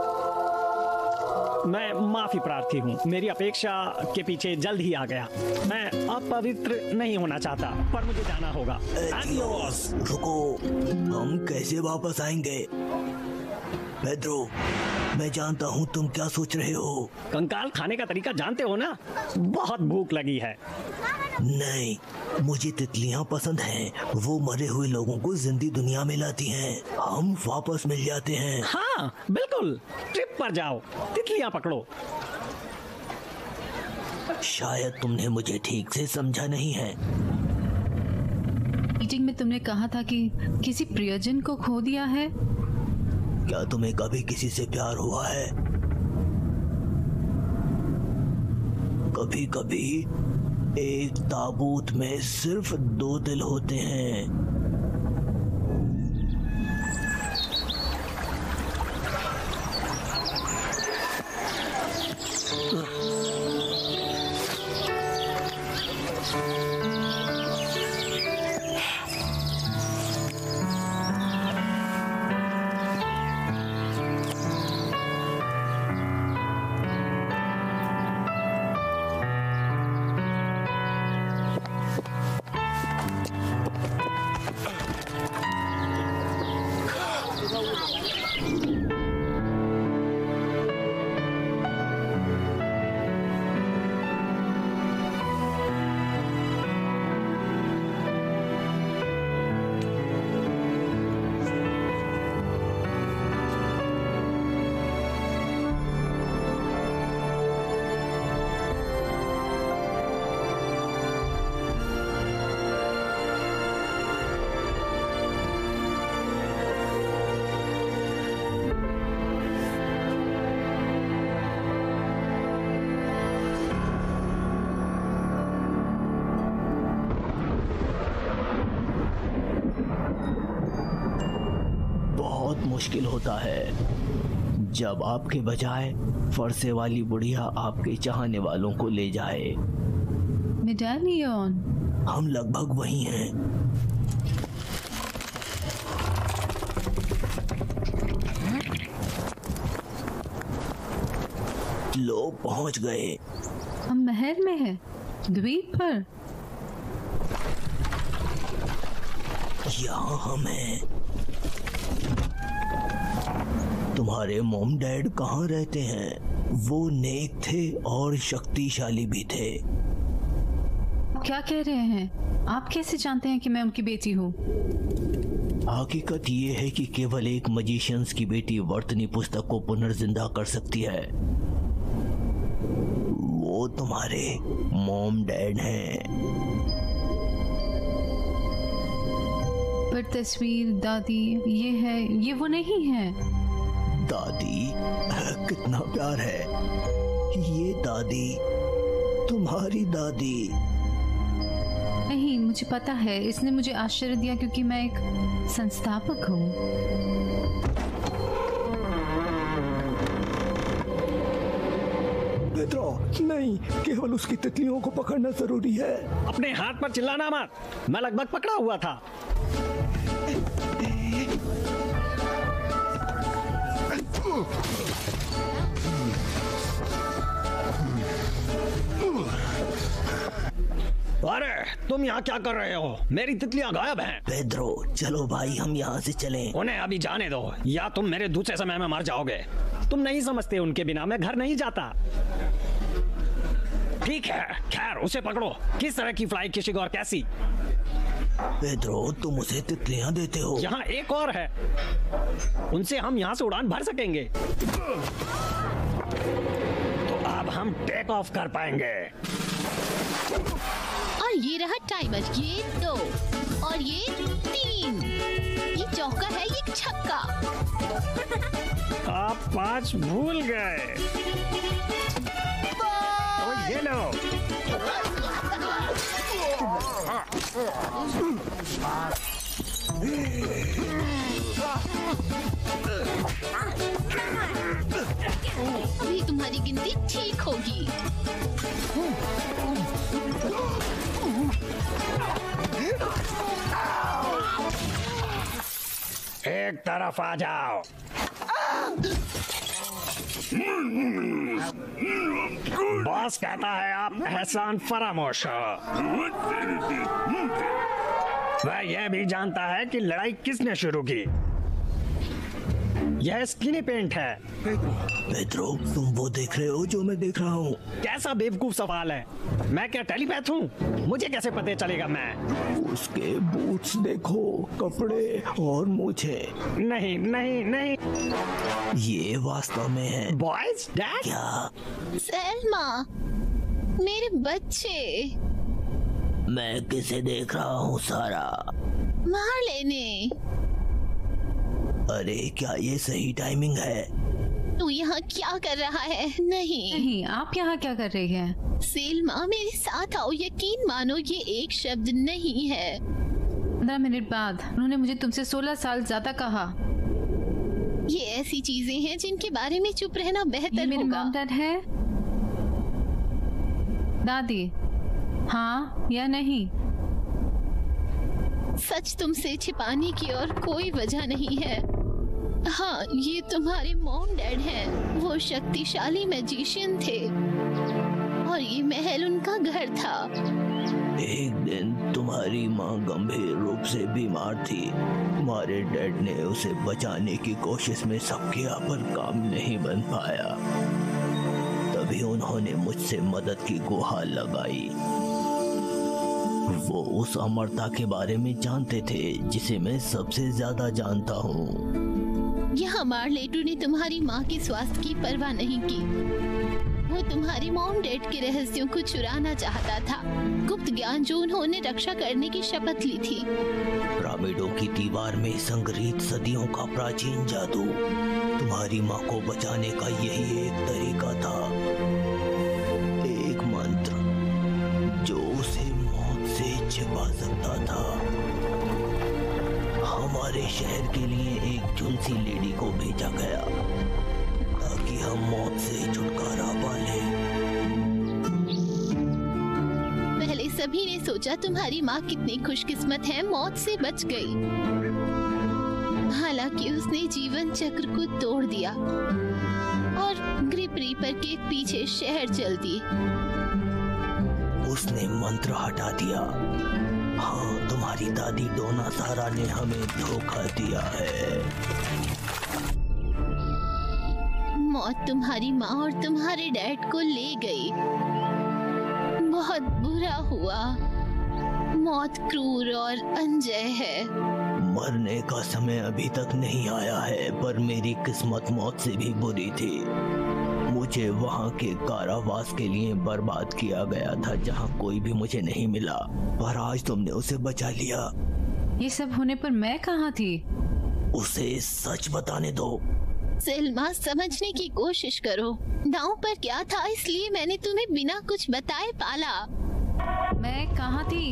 S4: मैं माफी प्रार्थी हूँ, मेरी अपेक्षा के पीछे जल्द ही आ गया। मैं अपवित्र नहीं होना चाहता, पर मुझे जाना होगा।
S5: रुको, हम कैसे वापस आएंगे? पेड्रो, मैं जानता हूँ तुम क्या सोच रहे हो।
S4: कंकाल खाने का तरीका जानते हो ना? बहुत भूख लगी है।
S5: नहीं, मुझे तितलियाँ पसंद हैं। वो मरे हुए लोगों को जिंदी दुनिया में लाती हैं। हम वापस मिल जाते हैं।
S4: हाँ बिल्कुल, ट्रिप पर जाओ, तितलियाँ पकड़ो।
S5: शायद तुमने मुझे ठीक से समझा नहीं है।
S6: मीटिंग में तुमने कहा था कि किसी प्रियजन को खो दिया है।
S5: क्या तुम्हें कभी किसी से प्यार हुआ है? कभी कभी एक ताबूत में सिर्फ 2 दिल होते हैं। मुश्किल होता है जब आपके बजाय फरसे वाली बुढ़िया आपके चाहने वालों को ले जाए।
S6: मेडालियन,
S5: हम लगभग वही हैं। लोग पहुंच गए।
S6: हम महल में हैं, द्वीप पर।
S5: यहाँ हम हैं। तुम्हारे मॉम डैड कहाँ रहते हैं? वो नेक थे और शक्तिशाली भी थे।
S6: क्या कह रहे हैं? आप कैसे जानते हैं कि मैं उनकी बेटी हूँ?
S5: हकीकत ये है कि केवल एक मजिशियंस की बेटी वर्तनी पुस्तक को पुनर्जिंदा कर सकती है। वो तुम्हारे मॉम डैड हैं।
S6: पर तस्वीर दादी ये है, ये वो नहीं है।
S5: दादी, कितना प्यार है। ये दादी, तुम्हारी दादी।
S6: नहीं, मुझे पता है। इसने मुझे आश्चर्य दिया क्योंकि मैं एक संस्थापक हूँ।
S5: पेड्रो, नहीं, केवल उसकी तितलियों को पकड़ना जरूरी है।
S4: अपने हाथ पर चिल्लाना मत, मैं लगभग पकड़ा हुआ था। अरे तुम यहाँ क्या कर रहे हो? मेरी तितलियाँ गायब हैं।
S5: पेड्रो, चलो भाई, हम यहाँ से चलें।
S4: उन्हें अभी जाने दो, या तुम मेरे दूसरे समय में मर जाओगे। तुम नहीं समझते, उनके बिना मैं घर नहीं जाता। ठीक है, खैर उसे पकड़ो। किस तरह की फ्लाई किशिंग और कैसी?
S5: पेड्रो, तुम उसे तितलियां देते हो।
S4: यहाँ एक और है, उनसे हम यहाँ से उड़ान भर सकेंगे। तो अब हम टेक ऑफ कर पाएंगे।
S3: और ये रहा टाइमर, ये 2 और ये 3। ये चौका है, ये छक्का।
S4: आप 5 भूल गए। तो ये लो।
S3: अभी तुम्हारी गिनती ठीक होगी।
S4: एक तरफ आ जाओ। बॉस कहता है आप एहसान फरामोश हो। वह यह भी जानता है कि लड़ाई किसने शुरू की। यह स्किनी पेंट है।
S5: पेड्रो, तुम वो देख रहे हो जो मैं देख रहा हूँ?
S4: कैसा बेवकूफ सवाल है। मैं क्या टेलीपैथ हूँ? मुझे कैसे पता चलेगा मैं?
S5: उसके बूट्स देखो, कपड़े और मूछे।
S4: नहीं नहीं नहीं,
S5: ये वास्तव में है।
S4: Boys dad.
S5: क्या?
S3: सैल्मा, मेरे बच्चे।
S5: मैं किसे देख रहा हूँ सारा?
S3: मार लेने।
S5: अरे क्या ये सही टाइमिंग है?
S3: तू यहाँ क्या कर रहा है? नहीं
S6: नहीं, आप यहाँ क्या कर रही हैं?
S3: सेल्मा, मेरे साथ आओ। यकीन मानो ये एक शब्द नहीं है।
S6: 15 मिनट बाद उन्होंने मुझे तुमसे 16 साल ज्यादा कहा।
S3: ये ऐसी चीजें हैं जिनके बारे में चुप रहना
S6: ये
S3: बेहतर
S6: मेरे
S3: होगा।
S6: मॉम डैड है? दादी, हाँ या नहीं?
S3: सच तुमसे छिपाने की और कोई वजह नहीं है। हाँ, ये तुम्हारे मॉम डैड हैं। वो शक्तिशाली मैजिशियन थे और ये महल उनका घर था।
S5: एक दिन तुम्हारी माँ गंभीर रूप से बीमार थी। तुम्हारे डैड ने उसे बचाने की कोशिश में सबके पर काम नहीं बन पाया। तभी उन्होंने मुझसे मदद की गुहार लगाई। वो उस अमरता के बारे में जानते थे जिसे मैं सबसे ज्यादा जानता हूँ।
S3: यहाँ मार्लेटू ने तुम्हारी माँ के स्वास्थ्य की परवाह नहीं की। वो तुम्हारी मॉम डैड के रहस्यों को चुराना चाहता था, गुप्त ज्ञान जो उन्होंने रक्षा करने की शपथ ली थी।
S5: पिरामिडों की दीवार में संग्रहित सदियों का प्राचीन जादू। तुम्हारी माँ को बचाने का यही एक तरीका था, एक मंत्र जो उसे मौत से छिपा सकता था। हमारे शहर के लिए एक झुलसी लेडी को भेजा गया ताकि हम मौत से छुटकारा पाले।
S3: पहले सभी ने सोचा तुम्हारी माँ कितनी खुशकिस्मत है, मौत से बच गई। हालांकि उसने जीवन चक्र को तोड़ दिया और ग्रिप रीपर के पीछे शहर चल दी।
S5: उसने मंत्र हटा दिया। हाँ, तुम्हारी दादी डोना सारा ने हमें धोखा दिया है।
S3: मौत तुम्हारी माँ और तुम्हारे डैड को ले गई। बहुत बुरा हुआ। मौत क्रूर और अनजय है।
S5: मरने का समय अभी तक नहीं आया है, पर मेरी किस्मत मौत से भी बुरी थी। मुझे वहाँ के कारावास के लिए बर्बाद किया गया था जहाँ कोई भी मुझे नहीं मिला, पर आज तुमने उसे बचा लिया।
S6: ये सब होने पर मैं कहाँ थी?
S5: उसे सच बताने दो।
S3: सेल्मा, समझने की कोशिश करो। दांव पर क्या था, इसलिए मैंने तुम्हें बिना कुछ बताए पाला।
S6: मैं कहाँ थी?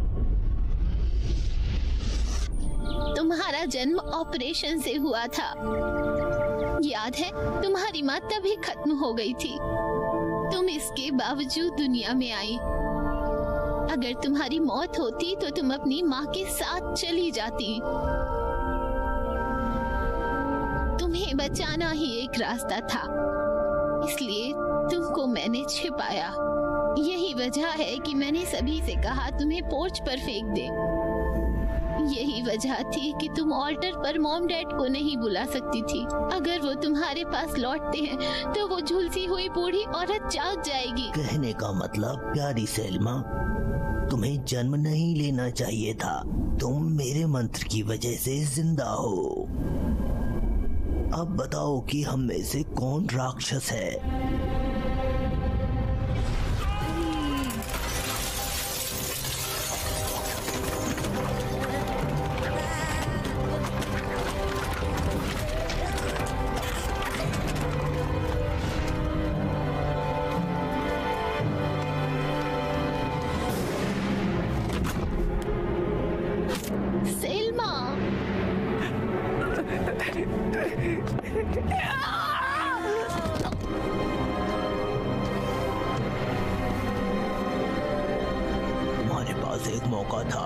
S3: तुम्हारा जन्म ऑपरेशन से हुआ था। याद है, तुम्हारी माँ तभी खत्म हो गई थी। तुम इसके बावजूद दुनिया में आई। अगर तुम्हारी मौत होती तो तुम अपनी माँ के साथ चली जाती। तुम्हें बचाना ही एक रास्ता था, इसलिए तुमको मैंने छिपाया। यही वजह है कि मैंने सभी से कहा तुम्हें पोर्च पर फेंक दे। यही वजह थी कि तुम ऑल्टर पर मॉम डैड को नहीं बुला सकती थी। अगर वो तुम्हारे पास लौटते हैं तो वो झुलसी हुई बूढ़ी औरत जाग जाएगी।
S5: कहने का मतलब, प्यारी सेल्मा, तुम्हें जन्म नहीं लेना चाहिए था। तुम मेरे मंत्र की वजह से जिंदा हो। अब बताओ कि हम में से कौन राक्षस है? तुम्हारे पास एक मौका था।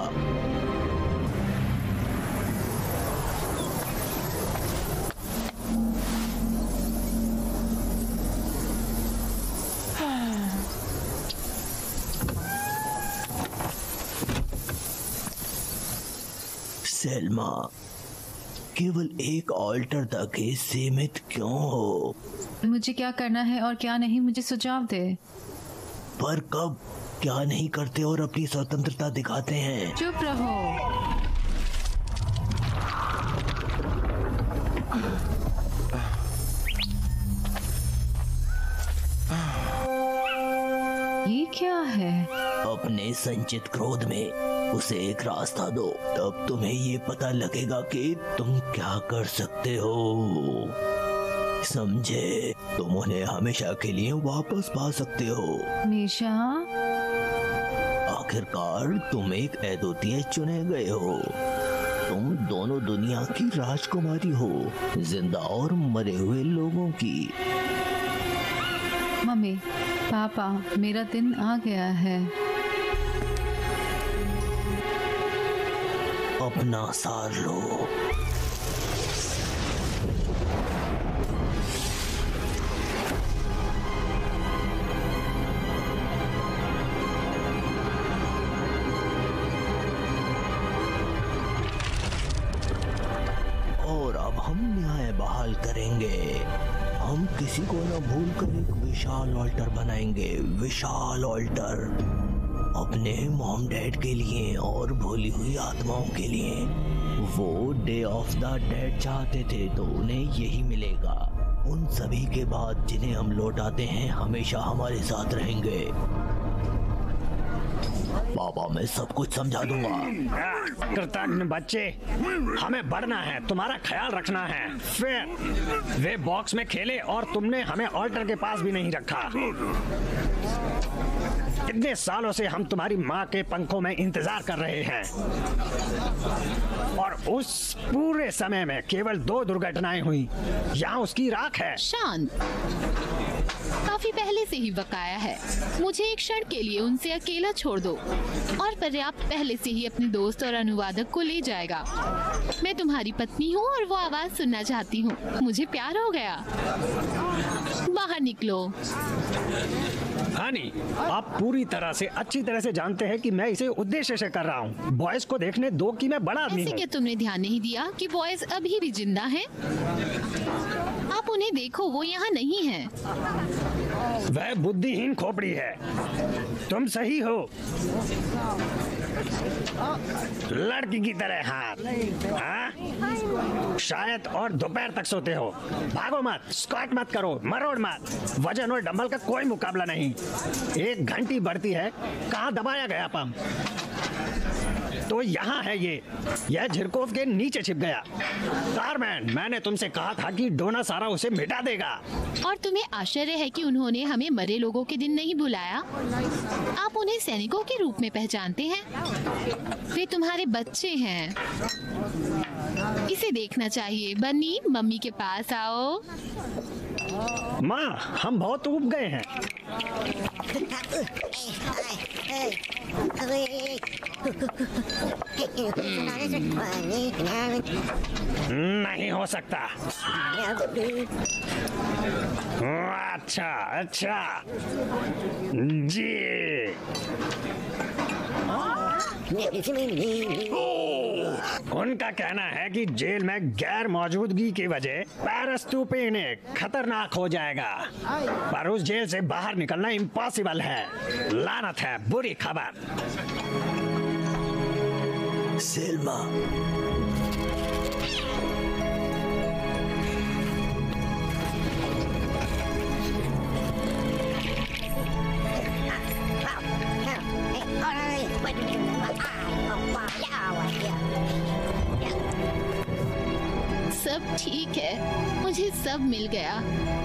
S5: सेल्मा, केवल एक ऑल्टर तक ही सीमित क्यों हो?
S6: मुझे क्या करना है और क्या नहीं, मुझे सुझाव दे।
S5: पर कब क्या नहीं करते और अपनी स्वतंत्रता दिखाते हैं?
S6: चुप रहो। ये क्या है?
S5: अपने संचित क्रोध में उसे एक रास्ता दो, तब तुम्हें ये पता लगेगा कि तुम क्या कर सकते हो। समझे? तुम उन्हें हमेशा के लिए वापस पा सकते हो।
S6: हमेशा?
S5: आखिरकार तुम एक अद्वितीय चुने गए हो। तुम दोनों दुनिया की राजकुमारी हो, जिंदा और मरे हुए लोगों की।
S6: मम्मी, पापा, मेरा दिन आ गया है।
S5: अपना सार लो। और अब हम न्याय बहाल करेंगे। हम किसी को न भूल कर एक विशाल ऑल्टर बनाएंगे। विशाल ऑल्टर अपने मॉम डैड के लिए और भूली हुई आत्माओं के लिए। वो डे ऑफ द डेड चाहते थे तो उन्हें यही मिलेगा। उन सभी के बाद जिन्हें हम लौटाते हैं हमेशा हमारे साथ रहेंगे। पापा, मैं सब कुछ समझा दूंगा।
S4: कृतज्ञ बच्चे, हमें बढ़ना है, तुम्हारा ख्याल रखना है। फिर वे बॉक्स में खेले और तुमने हमें ऑल्टर के पास भी नहीं रखा। इतने सालों से हम तुम्हारी माँ के पंखों में इंतजार कर रहे हैं और उस पूरे समय में केवल 2 दुर्घटनाएं हुई। यहाँ उसकी राख है।
S8: शांत, काफी पहले से ही बकाया है। मुझे एक क्षण के लिए उनसे अकेला छोड़ दो और पर्याप्त पहले से ही अपने दोस्त और अनुवादक को ले जाएगा। मैं तुम्हारी पत्नी हूँ और वो आवाज सुनना चाहती हूँ। मुझे प्यार हो गया। बाहर निकलो।
S4: हानी, आप पूरी तरह से अच्छी तरह से जानते हैं कि मैं इसे उद्देश्य से कर रहा हूँ। बॉयज को देखने दो कि मैं बड़ा आदमी हूँ।
S8: क्या तुमने ध्यान नहीं दिया कि बॉयज अभी भी जिंदा हैं? आप उन्हें देखो, वो यहाँ नहीं है।
S4: वह बुद्धिहीन खोपड़ी है। तुम सही हो, लड़की की तरह हाथ। हाँ? शायद और दोपहर तक सोते हो। भागो मत, स्क्वाट मत करो, मरोड़ मत। वजन और डंबल का कोई मुकाबला नहीं। एक घंटी बढ़ती है, कहाँ दबाया गया पंप? तो यहाँ है ये। यह झिरकोव के नीचे छिप गया। कारमैन, मैंने तुमसे कहा था कि डोना सारा उसे मिटा देगा।
S8: और तुम्हें आश्चर्य है कि उन्होंने हमें मरे लोगों के दिन नहीं बुलाया? आप उन्हें सैनिकों के रूप में पहचानते हैं। वे तुम्हारे बच्चे हैं। इसे देखना चाहिए। बन्नी, मम्मी के पास आओ।
S4: माँ, हम बहुत ऊब गए हैं। नहीं हो सकता। अच्छा अच्छा जी। उनका कहना है कि जेल में गैर मौजूदगी की वजह पैरस्तु पीने खतरनाक हो जाएगा, पर उस जेल से बाहर निकलना इम्पॉसिबल है। लानत है, बुरी खबर।
S5: सेल्मा,
S8: सब ठीक है, मुझे सब मिल गया।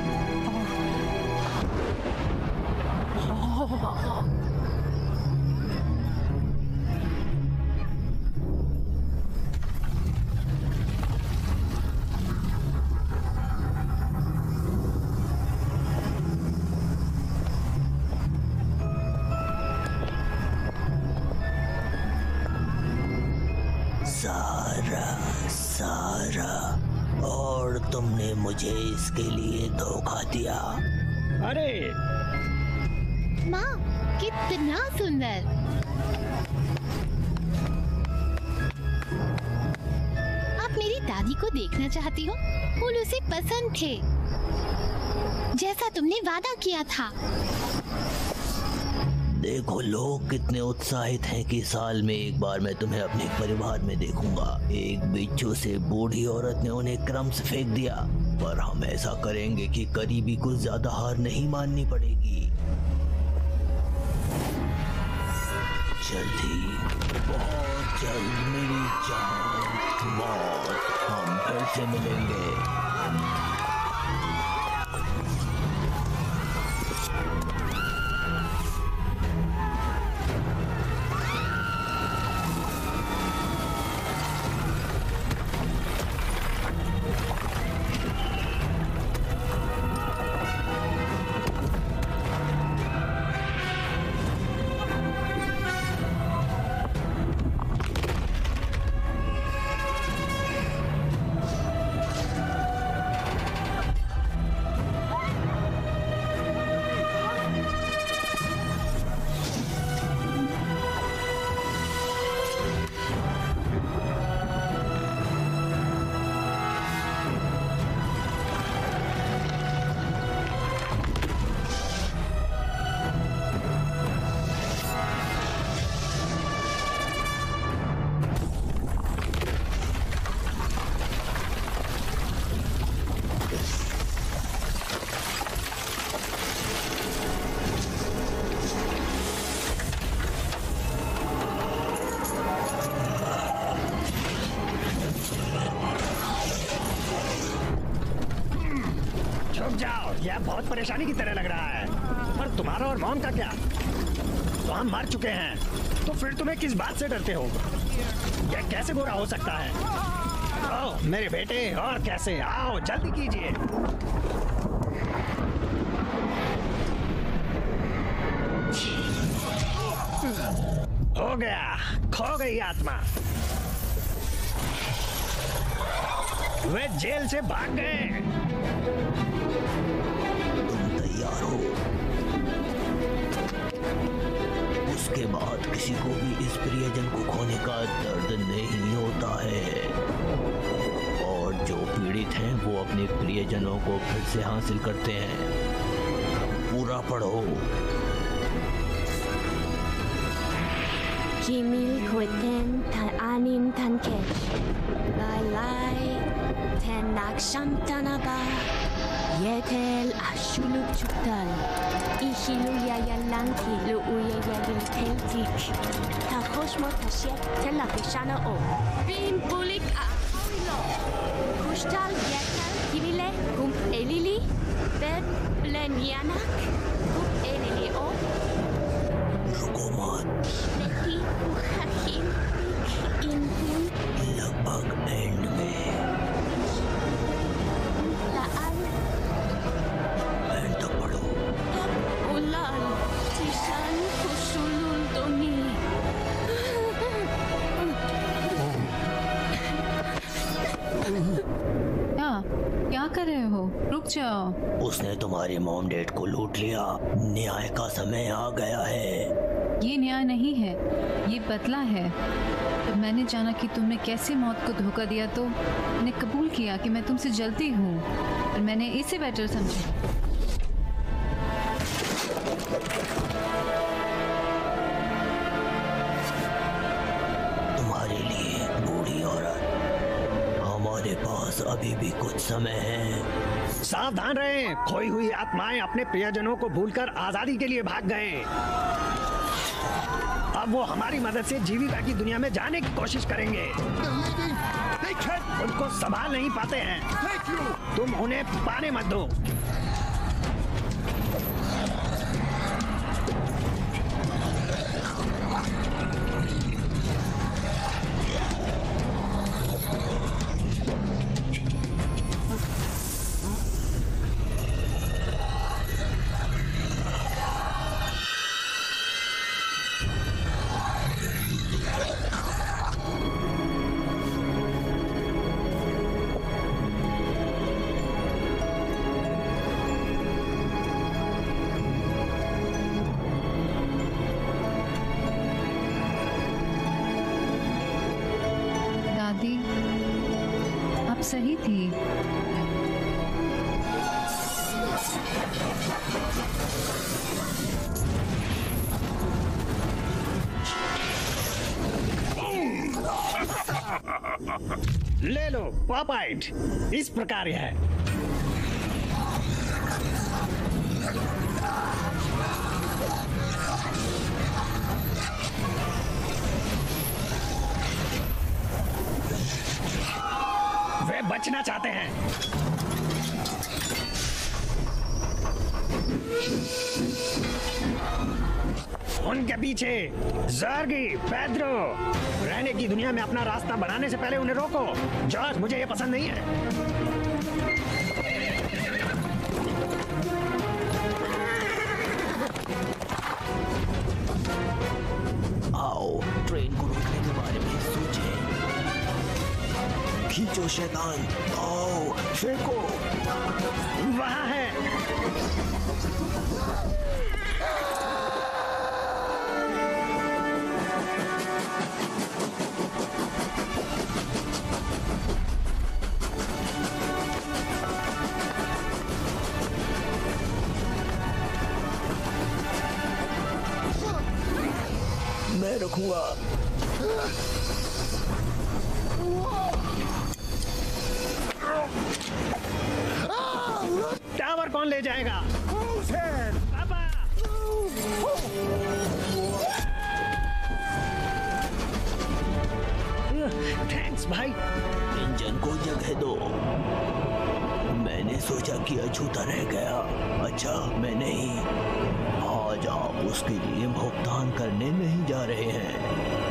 S5: सारा, और तुमने मुझे इसके लिए धोखा दिया।
S4: अरे
S3: माँ, कितना सुंदर। आप मेरी दादी को देखना चाहती हो? फूल उसे पसंद थे, जैसा तुमने वादा किया था।
S5: देखो लोग कितने उत्साहित हैं कि साल में एक बार मैं तुम्हें अपने परिवार में देखूंगा। एक बिच्छू से बूढ़ी औरत ने उन्हें क्रम से फेंक दिया, पर हम ऐसा करेंगे कि करीबी को ज्यादा हार नहीं माननी पड़ेगी। जल्दी, बहुत जल्द मेरी जान मौत, हम फिर से मिलेंगे।
S4: यह बहुत परेशानी की तरह लग रहा है। पर तुम्हारा और मॉम का क्या? तो हम मर चुके हैं, तो फिर तुम्हें किस बात से डरते हो? यह कैसे बुरा हो सकता है? आओ मेरे बेटे, और कैसे? आओ जल्दी कीजिए। हो गया, खो गई आत्मा। वे जेल से भाग गए।
S5: तुम तैयार हो? उसके बाद किसी को भी इस प्रियजन को खोने का दर्द नहीं होता है, और जो पीड़ित हैं वो अपने प्रियजनों को फिर से हासिल करते हैं। पूरा पढ़ो।
S7: Jimil Hoiten Tan Anim Tankesh Lai Lai Tenak Shamtanaba Yetel Ashuluk Chuktal Ishilu Yayalanki Lu Uyayalil Teltik Tahosh Motashet Telapishana O Bin Bulik Ahoilo Kushtal Yetel Kibile Kum Elili Bed Blenianak Kum Elili O
S5: रुको मत, लगभग and में। And तक पढ़ो।
S6: क्या कर रहे हो? रुक जाओ।
S5: उसने तुम्हारे मॉम डैड को लूट लिया। न्याय का समय आ गया है।
S6: ये न्याय नहीं है, ये बदला है। जब मैंने जाना कि तुमने कैसे मौत को धोखा दिया तो मैंने कबूल किया कि मैं तुमसे जलती हूँ और मैंने इसे बेटर समझा।
S5: तुम्हारे लिए बूढ़ी औरत, हमारे पास अभी भी कुछ समय है।
S4: सावधान रहें, खोई हुई आत्माएं अपने प्रियजनों को भूलकर आजादी के लिए भाग गए। अब वो हमारी मदद से जीविका की दुनिया में जाने की कोशिश करेंगे। उनको संभाल नहीं पाते हैं। तुम उन्हें पाने मत दो।
S6: आप सही थी।
S4: ले लो पॉपाइट, इस प्रकार है। वे बचना चाहते हैं। उनके पीछे जर्गी, पेड्रो। रहने की दुनिया में अपना रास्ता बनाने से पहले उन्हें रोको। जॉर्ज, मुझे ये पसंद नहीं है।
S5: आओ ट्रेन को रोकने के बारे में सोचें। खींचो शैतान, आओ फेंको।
S4: वहाँ है।
S5: मैं रखूंगा।
S4: टावर कौन ले जाएगा? पापा! थैंक्स भाई।
S5: इंजन को जगह दो। मैंने सोचा कि अछूता रह गया। अच्छा, मैं नहीं। आज आप उसके लिए भुगतान करने नहीं जा रहे हैं।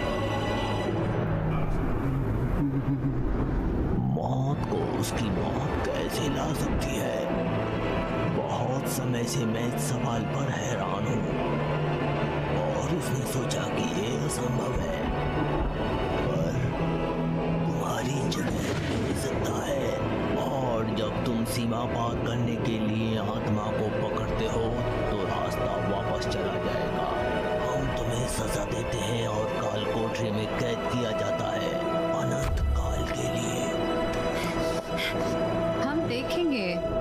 S5: मौत को उसकी मौत कैसे ला सकती है? बहुत समय से मैं इस सवाल पर हैरान हूँ और उसने सोचा कि ये असंभव है, पर तुम्हारी जगह ले सकता है। और जब तुम सीमा पार करने के लिए आत्मा को पकड़ते हो तो रास्ता वापस चला जाएगा। हम तुम्हें सजा देते हैं और काल कोठरी में कैद किया जाता है अनंत काल के लिए।
S6: हम देखेंगे।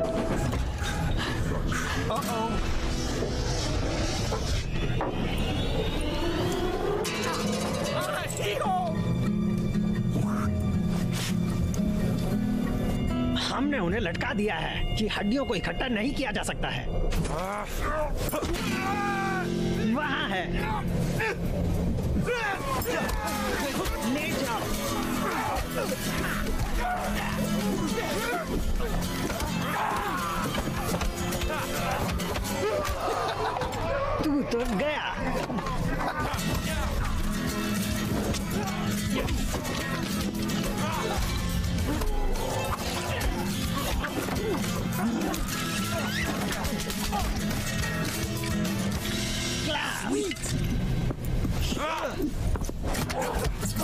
S4: हमने उन्हें लटका दिया है कि हड्डियों को इकट्ठा नहीं किया जा सकता है। वहाँ है। ले जाओ। तू तो गया।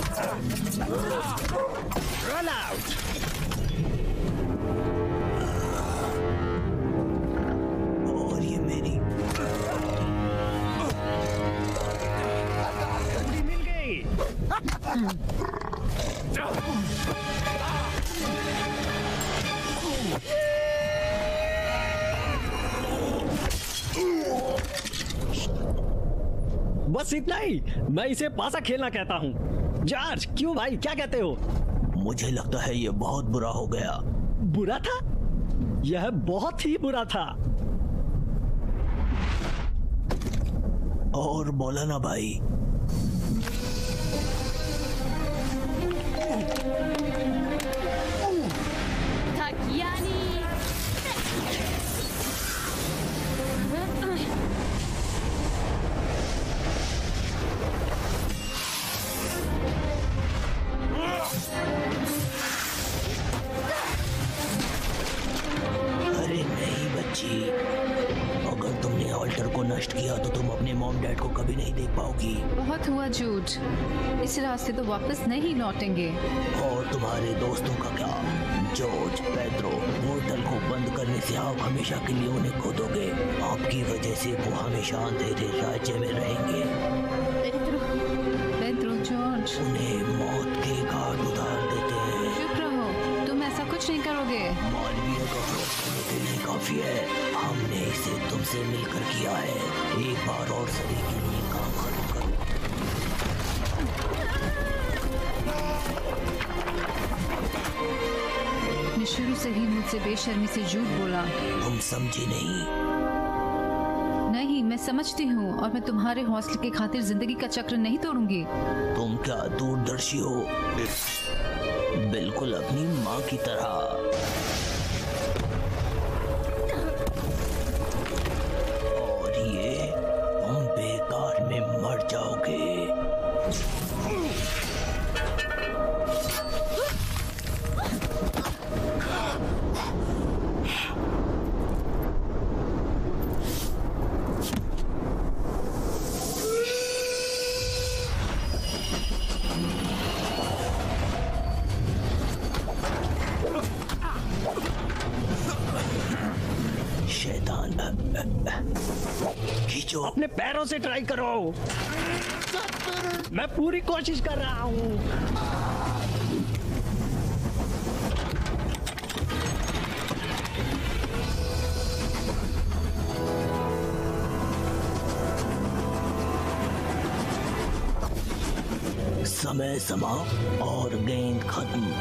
S4: Run out! बस इतना ही। मैं इसे पासा खेलना कहता हूँ। जॉर्ज, क्यों भाई, क्या कहते हो?
S5: मुझे लगता है ये बहुत बुरा हो गया।
S4: बुरा था? यह बहुत ही बुरा था।
S5: और बोला ना भाई। अरे नहीं बच्ची, अगर तुमने ऑल्टर को नष्ट किया तो तुम अपने मॉम डैड को कभी नहीं देख पाओगी।
S6: बहुत हुआ झूठ, इस रास्ते तो वापस नहीं लौटेंगे।
S5: और तुम्हारे दोस्तों का क्या? जॉर्ज, पेड्रो, पोर्टल को बंद करने से आप हमेशा के लिए उन्हें खो दोगे। आपकी वजह से वो हमेशा अंधेरे राज्य में रहेंगे।
S6: पेड्रो, जॉर्ज,
S5: उन्हें मौत के घाट उतार देते हैं।
S6: चुप रहो, तुम ऐसा कुछ नहीं करोगे।
S5: मानवीय का विरोध करने के लिए काफी है। हमने इसे तुमसे मिलकर किया है। एक बार और सभी के लिए काम खत्म करो।
S6: ने शुरू से ही मुझसे बेशर्मी से झूठ बोला।
S5: तुम समझी नहीं?
S6: नहीं, मैं समझती हूँ और मैं तुम्हारे हौसले की खातिर जिंदगी का चक्र नहीं तोड़ूंगी।
S5: तुम क्या दूरदर्शी हो? बिल्कुल अपनी माँ की तरह। और ये तुम बेकार में मर जाओगे। खींचो।
S4: अपने पैरों से ट्राई करो। मैं पूरी कोशिश कर रहा हूँ।
S5: समय समाप्त और गेंद खत्म।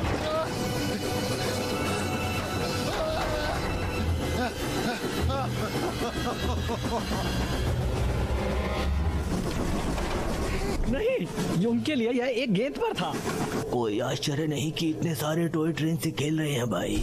S4: नहीं, उनके लिए यह एक गेंद पर था।
S5: कोई आश्चर्य नहीं कि इतने सारे टॉय ट्रेन से खेल रहे हैं भाई।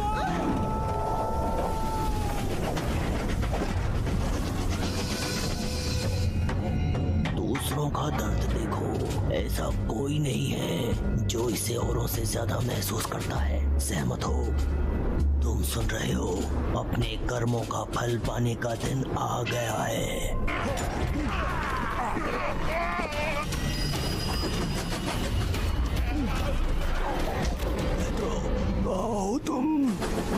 S5: दूसरों का दर्द देखो, ऐसा कोई नहीं है जो इसे औरों से ज्यादा महसूस करता है। सहमत हो? तुम सुन रहे हो? अपने कर्मों का फल पाने का दिन आ गया है। तुम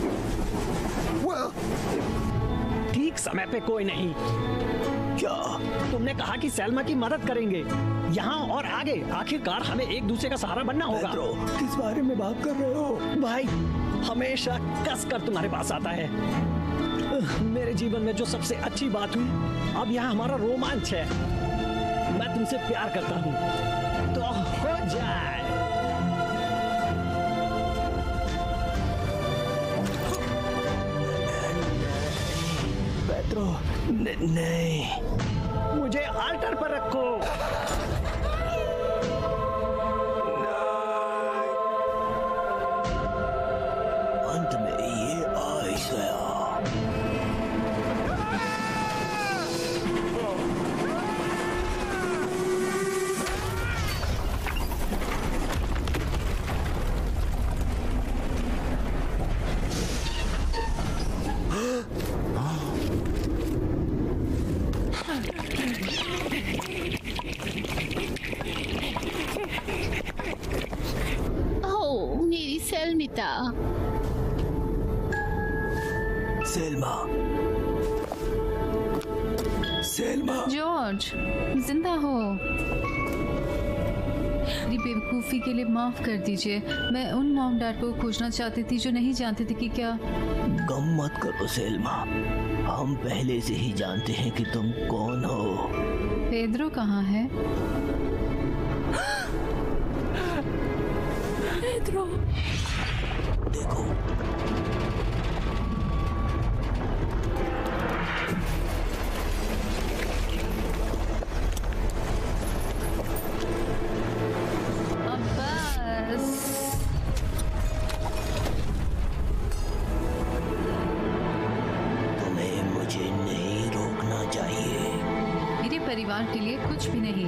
S4: ठीक समय पे कोई नहीं।
S5: क्या?
S4: तुमने कहा कि सैल्मा की मदद करेंगे। यहाँ और आगे आखिरकार हमें एक दूसरे का सहारा बनना होगा।
S5: किस बारे में बात कर रहे हो?
S4: भाई हमेशा कस कर तुम्हारे पास आता है। मेरे जीवन में जो सबसे अच्छी बात हुई, अब यहाँ हमारा रोमांच है। मैं तुमसे प्यार करता हूँ, तो हो जाए।
S5: पेड्रो, नहीं,
S4: मुझे आल्टर पर रखो।
S5: अंत में ये आ ही गया।
S8: ओह, मेरी सेल्मिता।
S5: Selma, Selma.
S6: जॉर्ज, जिंदा हो? मेरी बेवकूफ़ी के लिए माफ़ कर दीजिए। मैं उन मॉम डैड को खोजना चाहती थी जो नहीं जानते थे कि क्या।
S5: गम मत करो सेल्मा, हम पहले से ही जानते हैं कि तुम कौन हो।
S6: पेड्रो कहाँ है?
S9: पेड्रो,
S5: देखो
S6: परिवार के लिए कुछ भी नहीं।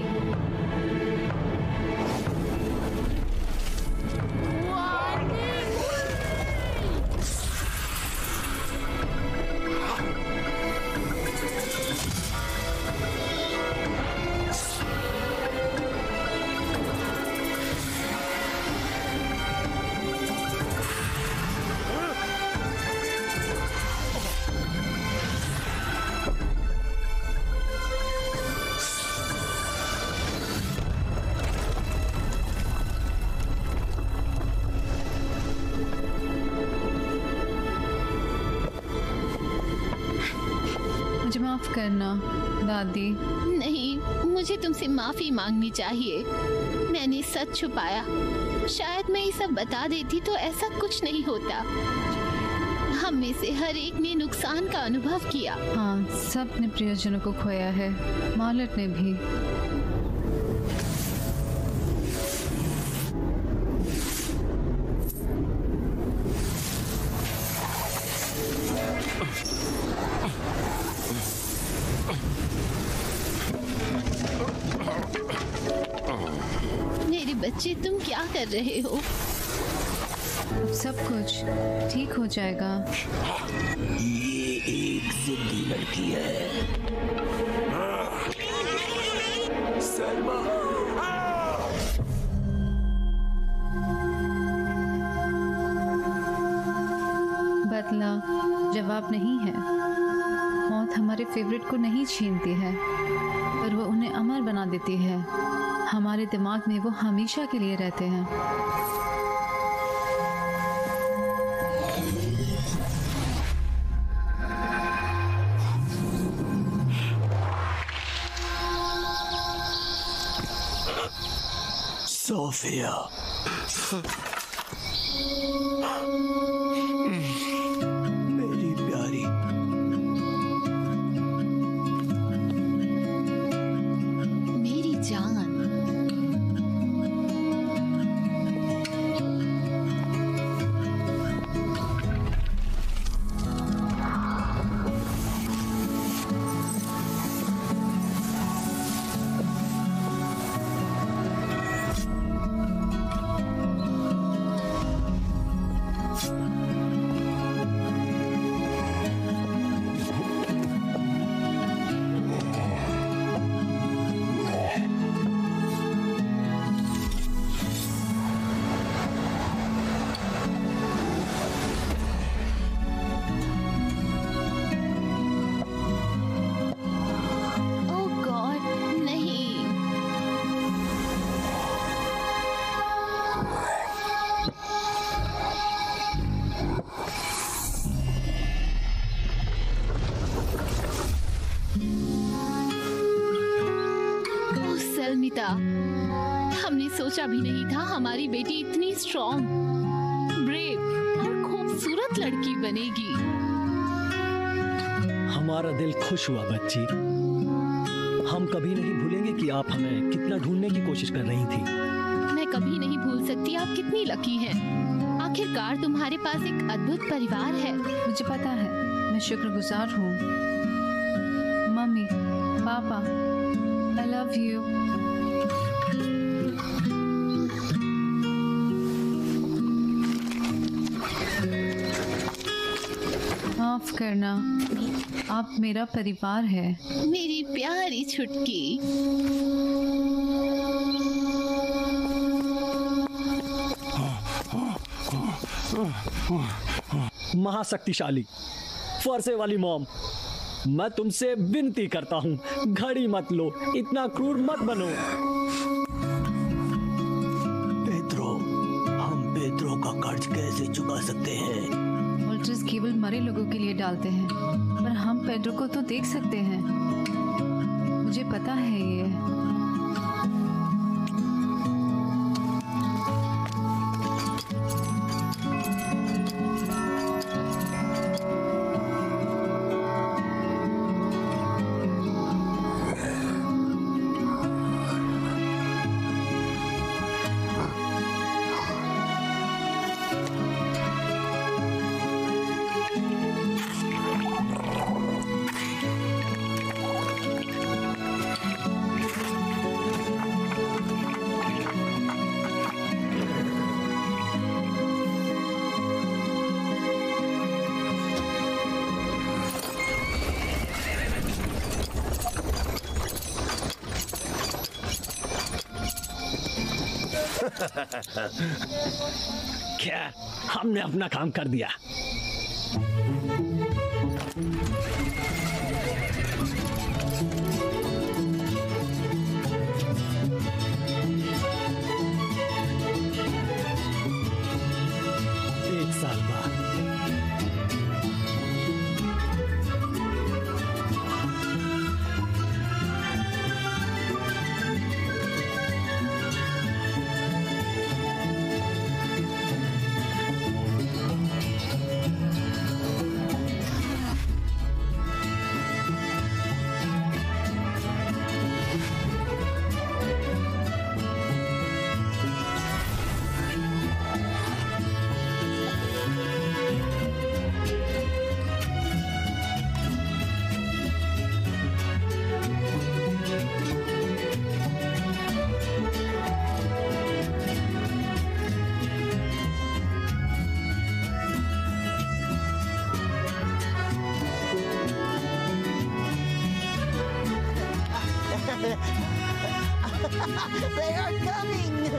S6: माफ करना दादी।
S8: नहीं, मुझे तुमसे माफी मांगनी चाहिए। मैंने सच छुपाया। शायद मैं ये सब बता देती तो ऐसा कुछ नहीं होता। हम में से हर एक ने नुकसान का अनुभव किया।
S6: हाँ, सब ने प्रियजनों को खोया है, मार्लेट ने भी।
S8: बच्चे, तुम क्या कर रहे हो?
S6: सब कुछ ठीक हो जाएगा।
S5: ये एक जिद्दी लड़की है। सलमा।
S6: बदला जवाब नहीं है। मौत हमारे फेवरेट को नहीं छीनती है, पर वो उन्हें अमर बना देती है। हमारे दिमाग में वो हमेशा के लिए रहते हैं।
S5: सोफिया, मेरी प्यारी,
S8: मेरी जान। हमने सोचा भी नहीं था हमारी बेटी इतनी स्ट्रॉन्ग, ब्रेव और खूबसूरत लड़की बनेगी।
S4: हमारा दिल खुश हुआ बच्ची। हम कभी नहीं भूलेंगे कि आप हमें कितना ढूंढने की कोशिश कर रही थी।
S8: मैं कभी नहीं भूल सकती आप कितनी लकी हैं। आखिरकार तुम्हारे पास एक अद्भुत परिवार है।
S6: मुझे पता है, मैं शुक्रगुजार हूँ। मम्मी, पापा, I love you. माफ करना, आप मेरा परिवार है।
S8: मेरी प्यारी छुटकी।
S4: महाशक्तिशाली फरसे वाली मॉम, मैं तुमसे विनती करता हूँ, घड़ी मत लो, इतना क्रूर मत बनो।
S5: कैसे चुका सकते हैं?
S6: वोल्टर्स केवल मरे लोगों के लिए डालते हैं, पर हम पेड्रो को तो देख सकते हैं। मुझे पता है ये।
S4: क्या हमने अपना काम कर दिया? एक साल बाद
S9: They are coming!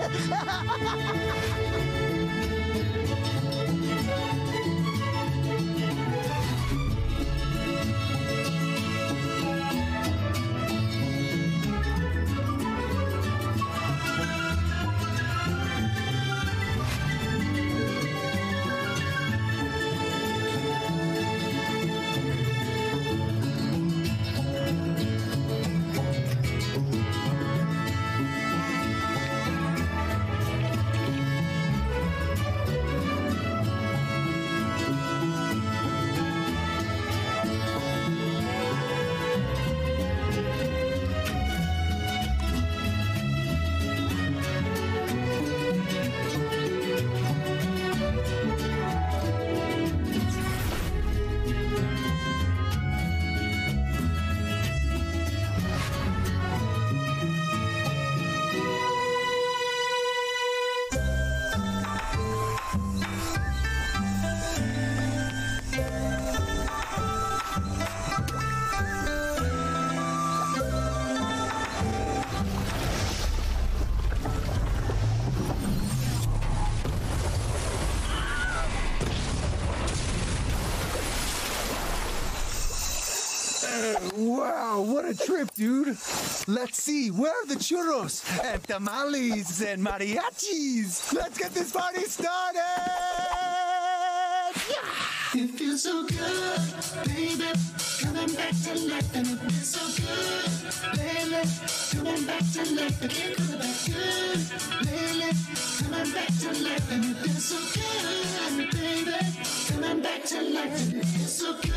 S10: Wow, what a trip, dude. Let's see, where are the churros and tamales and mariachis? Let's get this party started!
S2: It feels so good, baby. Coming back to life, and it feels so good, lately. Coming back to life, I can't go back good, lately. Coming back to life, and it feels so good, baby. Coming back to life, and it feels so good.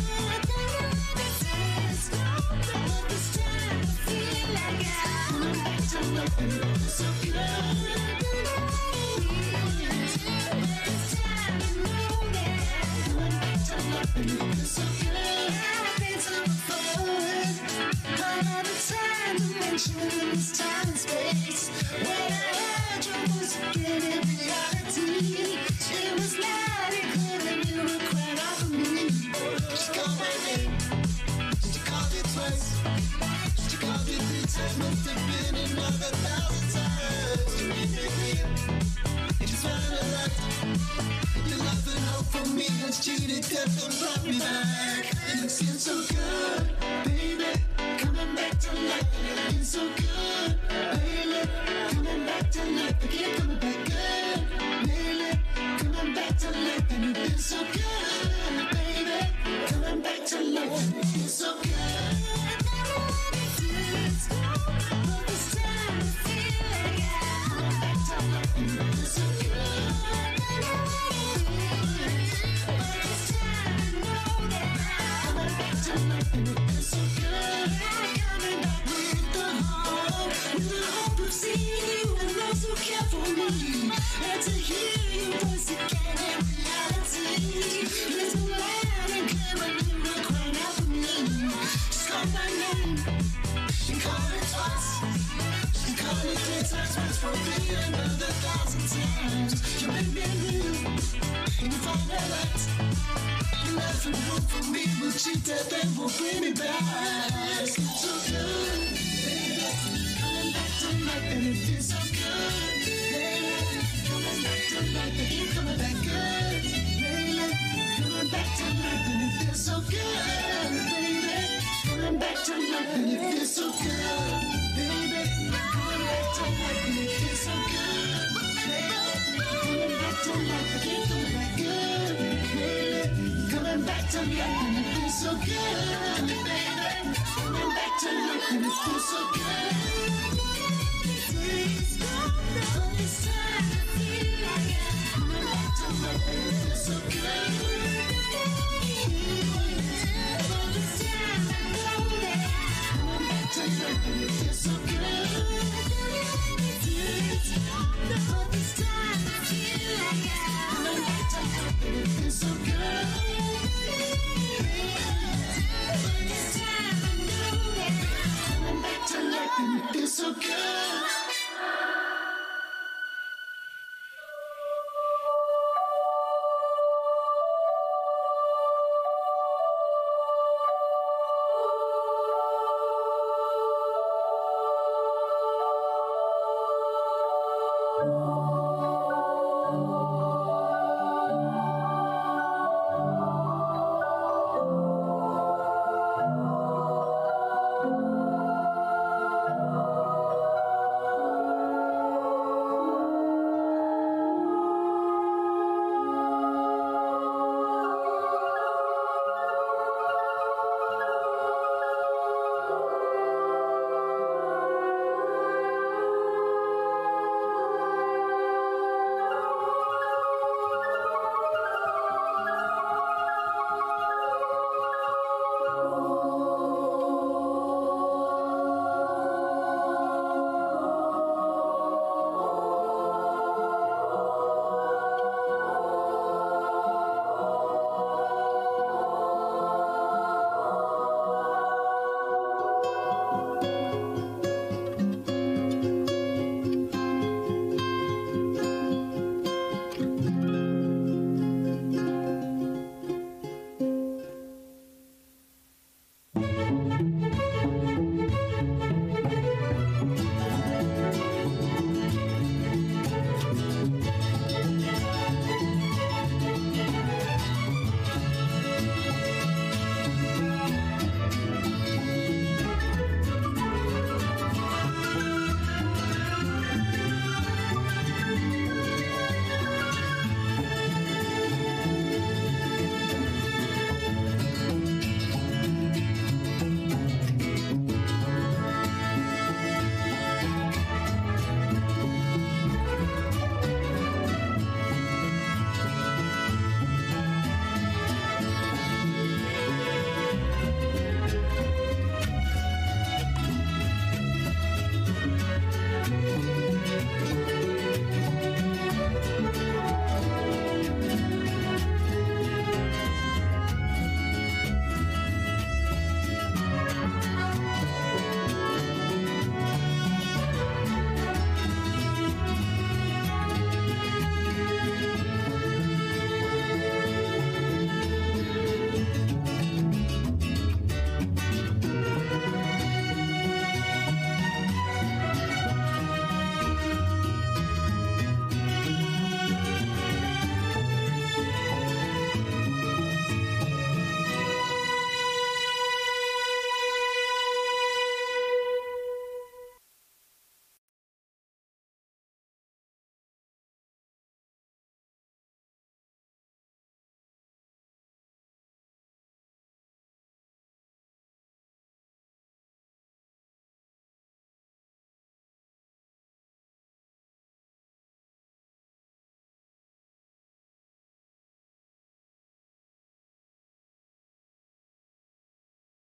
S2: Time and space. When I heard your voice again in reality, it was loud and clear and you were crying out for me. She called my name. Did you call it twice? Did you call it 3 times? Must have been another 1,000 times. You made me feel it just finally right. Your love and hope for me has cheated death and brought me back. And it feels so good, baby. Coming back to life, and it feels so good, baby. Coming back to life, I keep coming back good, baby. Coming to life and it feels so good, baby. Coming back to life and it feels so good. But this time I feel, yeah. Coming back to life and it feels so good. But this time I know that coming back to life and it feels so good. Coming back with the hope of seeing you and those who care for me, and to hear your voice again in reality. Little loud and clear when you were crying out for me. Just call my name, she called it twice. She called it 3 times, once for me, another 1,000 times. You made me real, and you find that light. You left a room for me, will cheat death and will bring me back. It's so good, baby. Coming back to life and it feels so good, baby. Coming back to life and you're coming back good, baby. Coming back to life and it feels so good, baby. Coming back to life and it feels so good, baby. Coming back to life and it feels so good, baby. Coming back to life and you're coming back good, baby. Coming back to life and it feels so good, baby. Coming back to life and it feels so good. All this time I feel like coming back to life and it feels so good.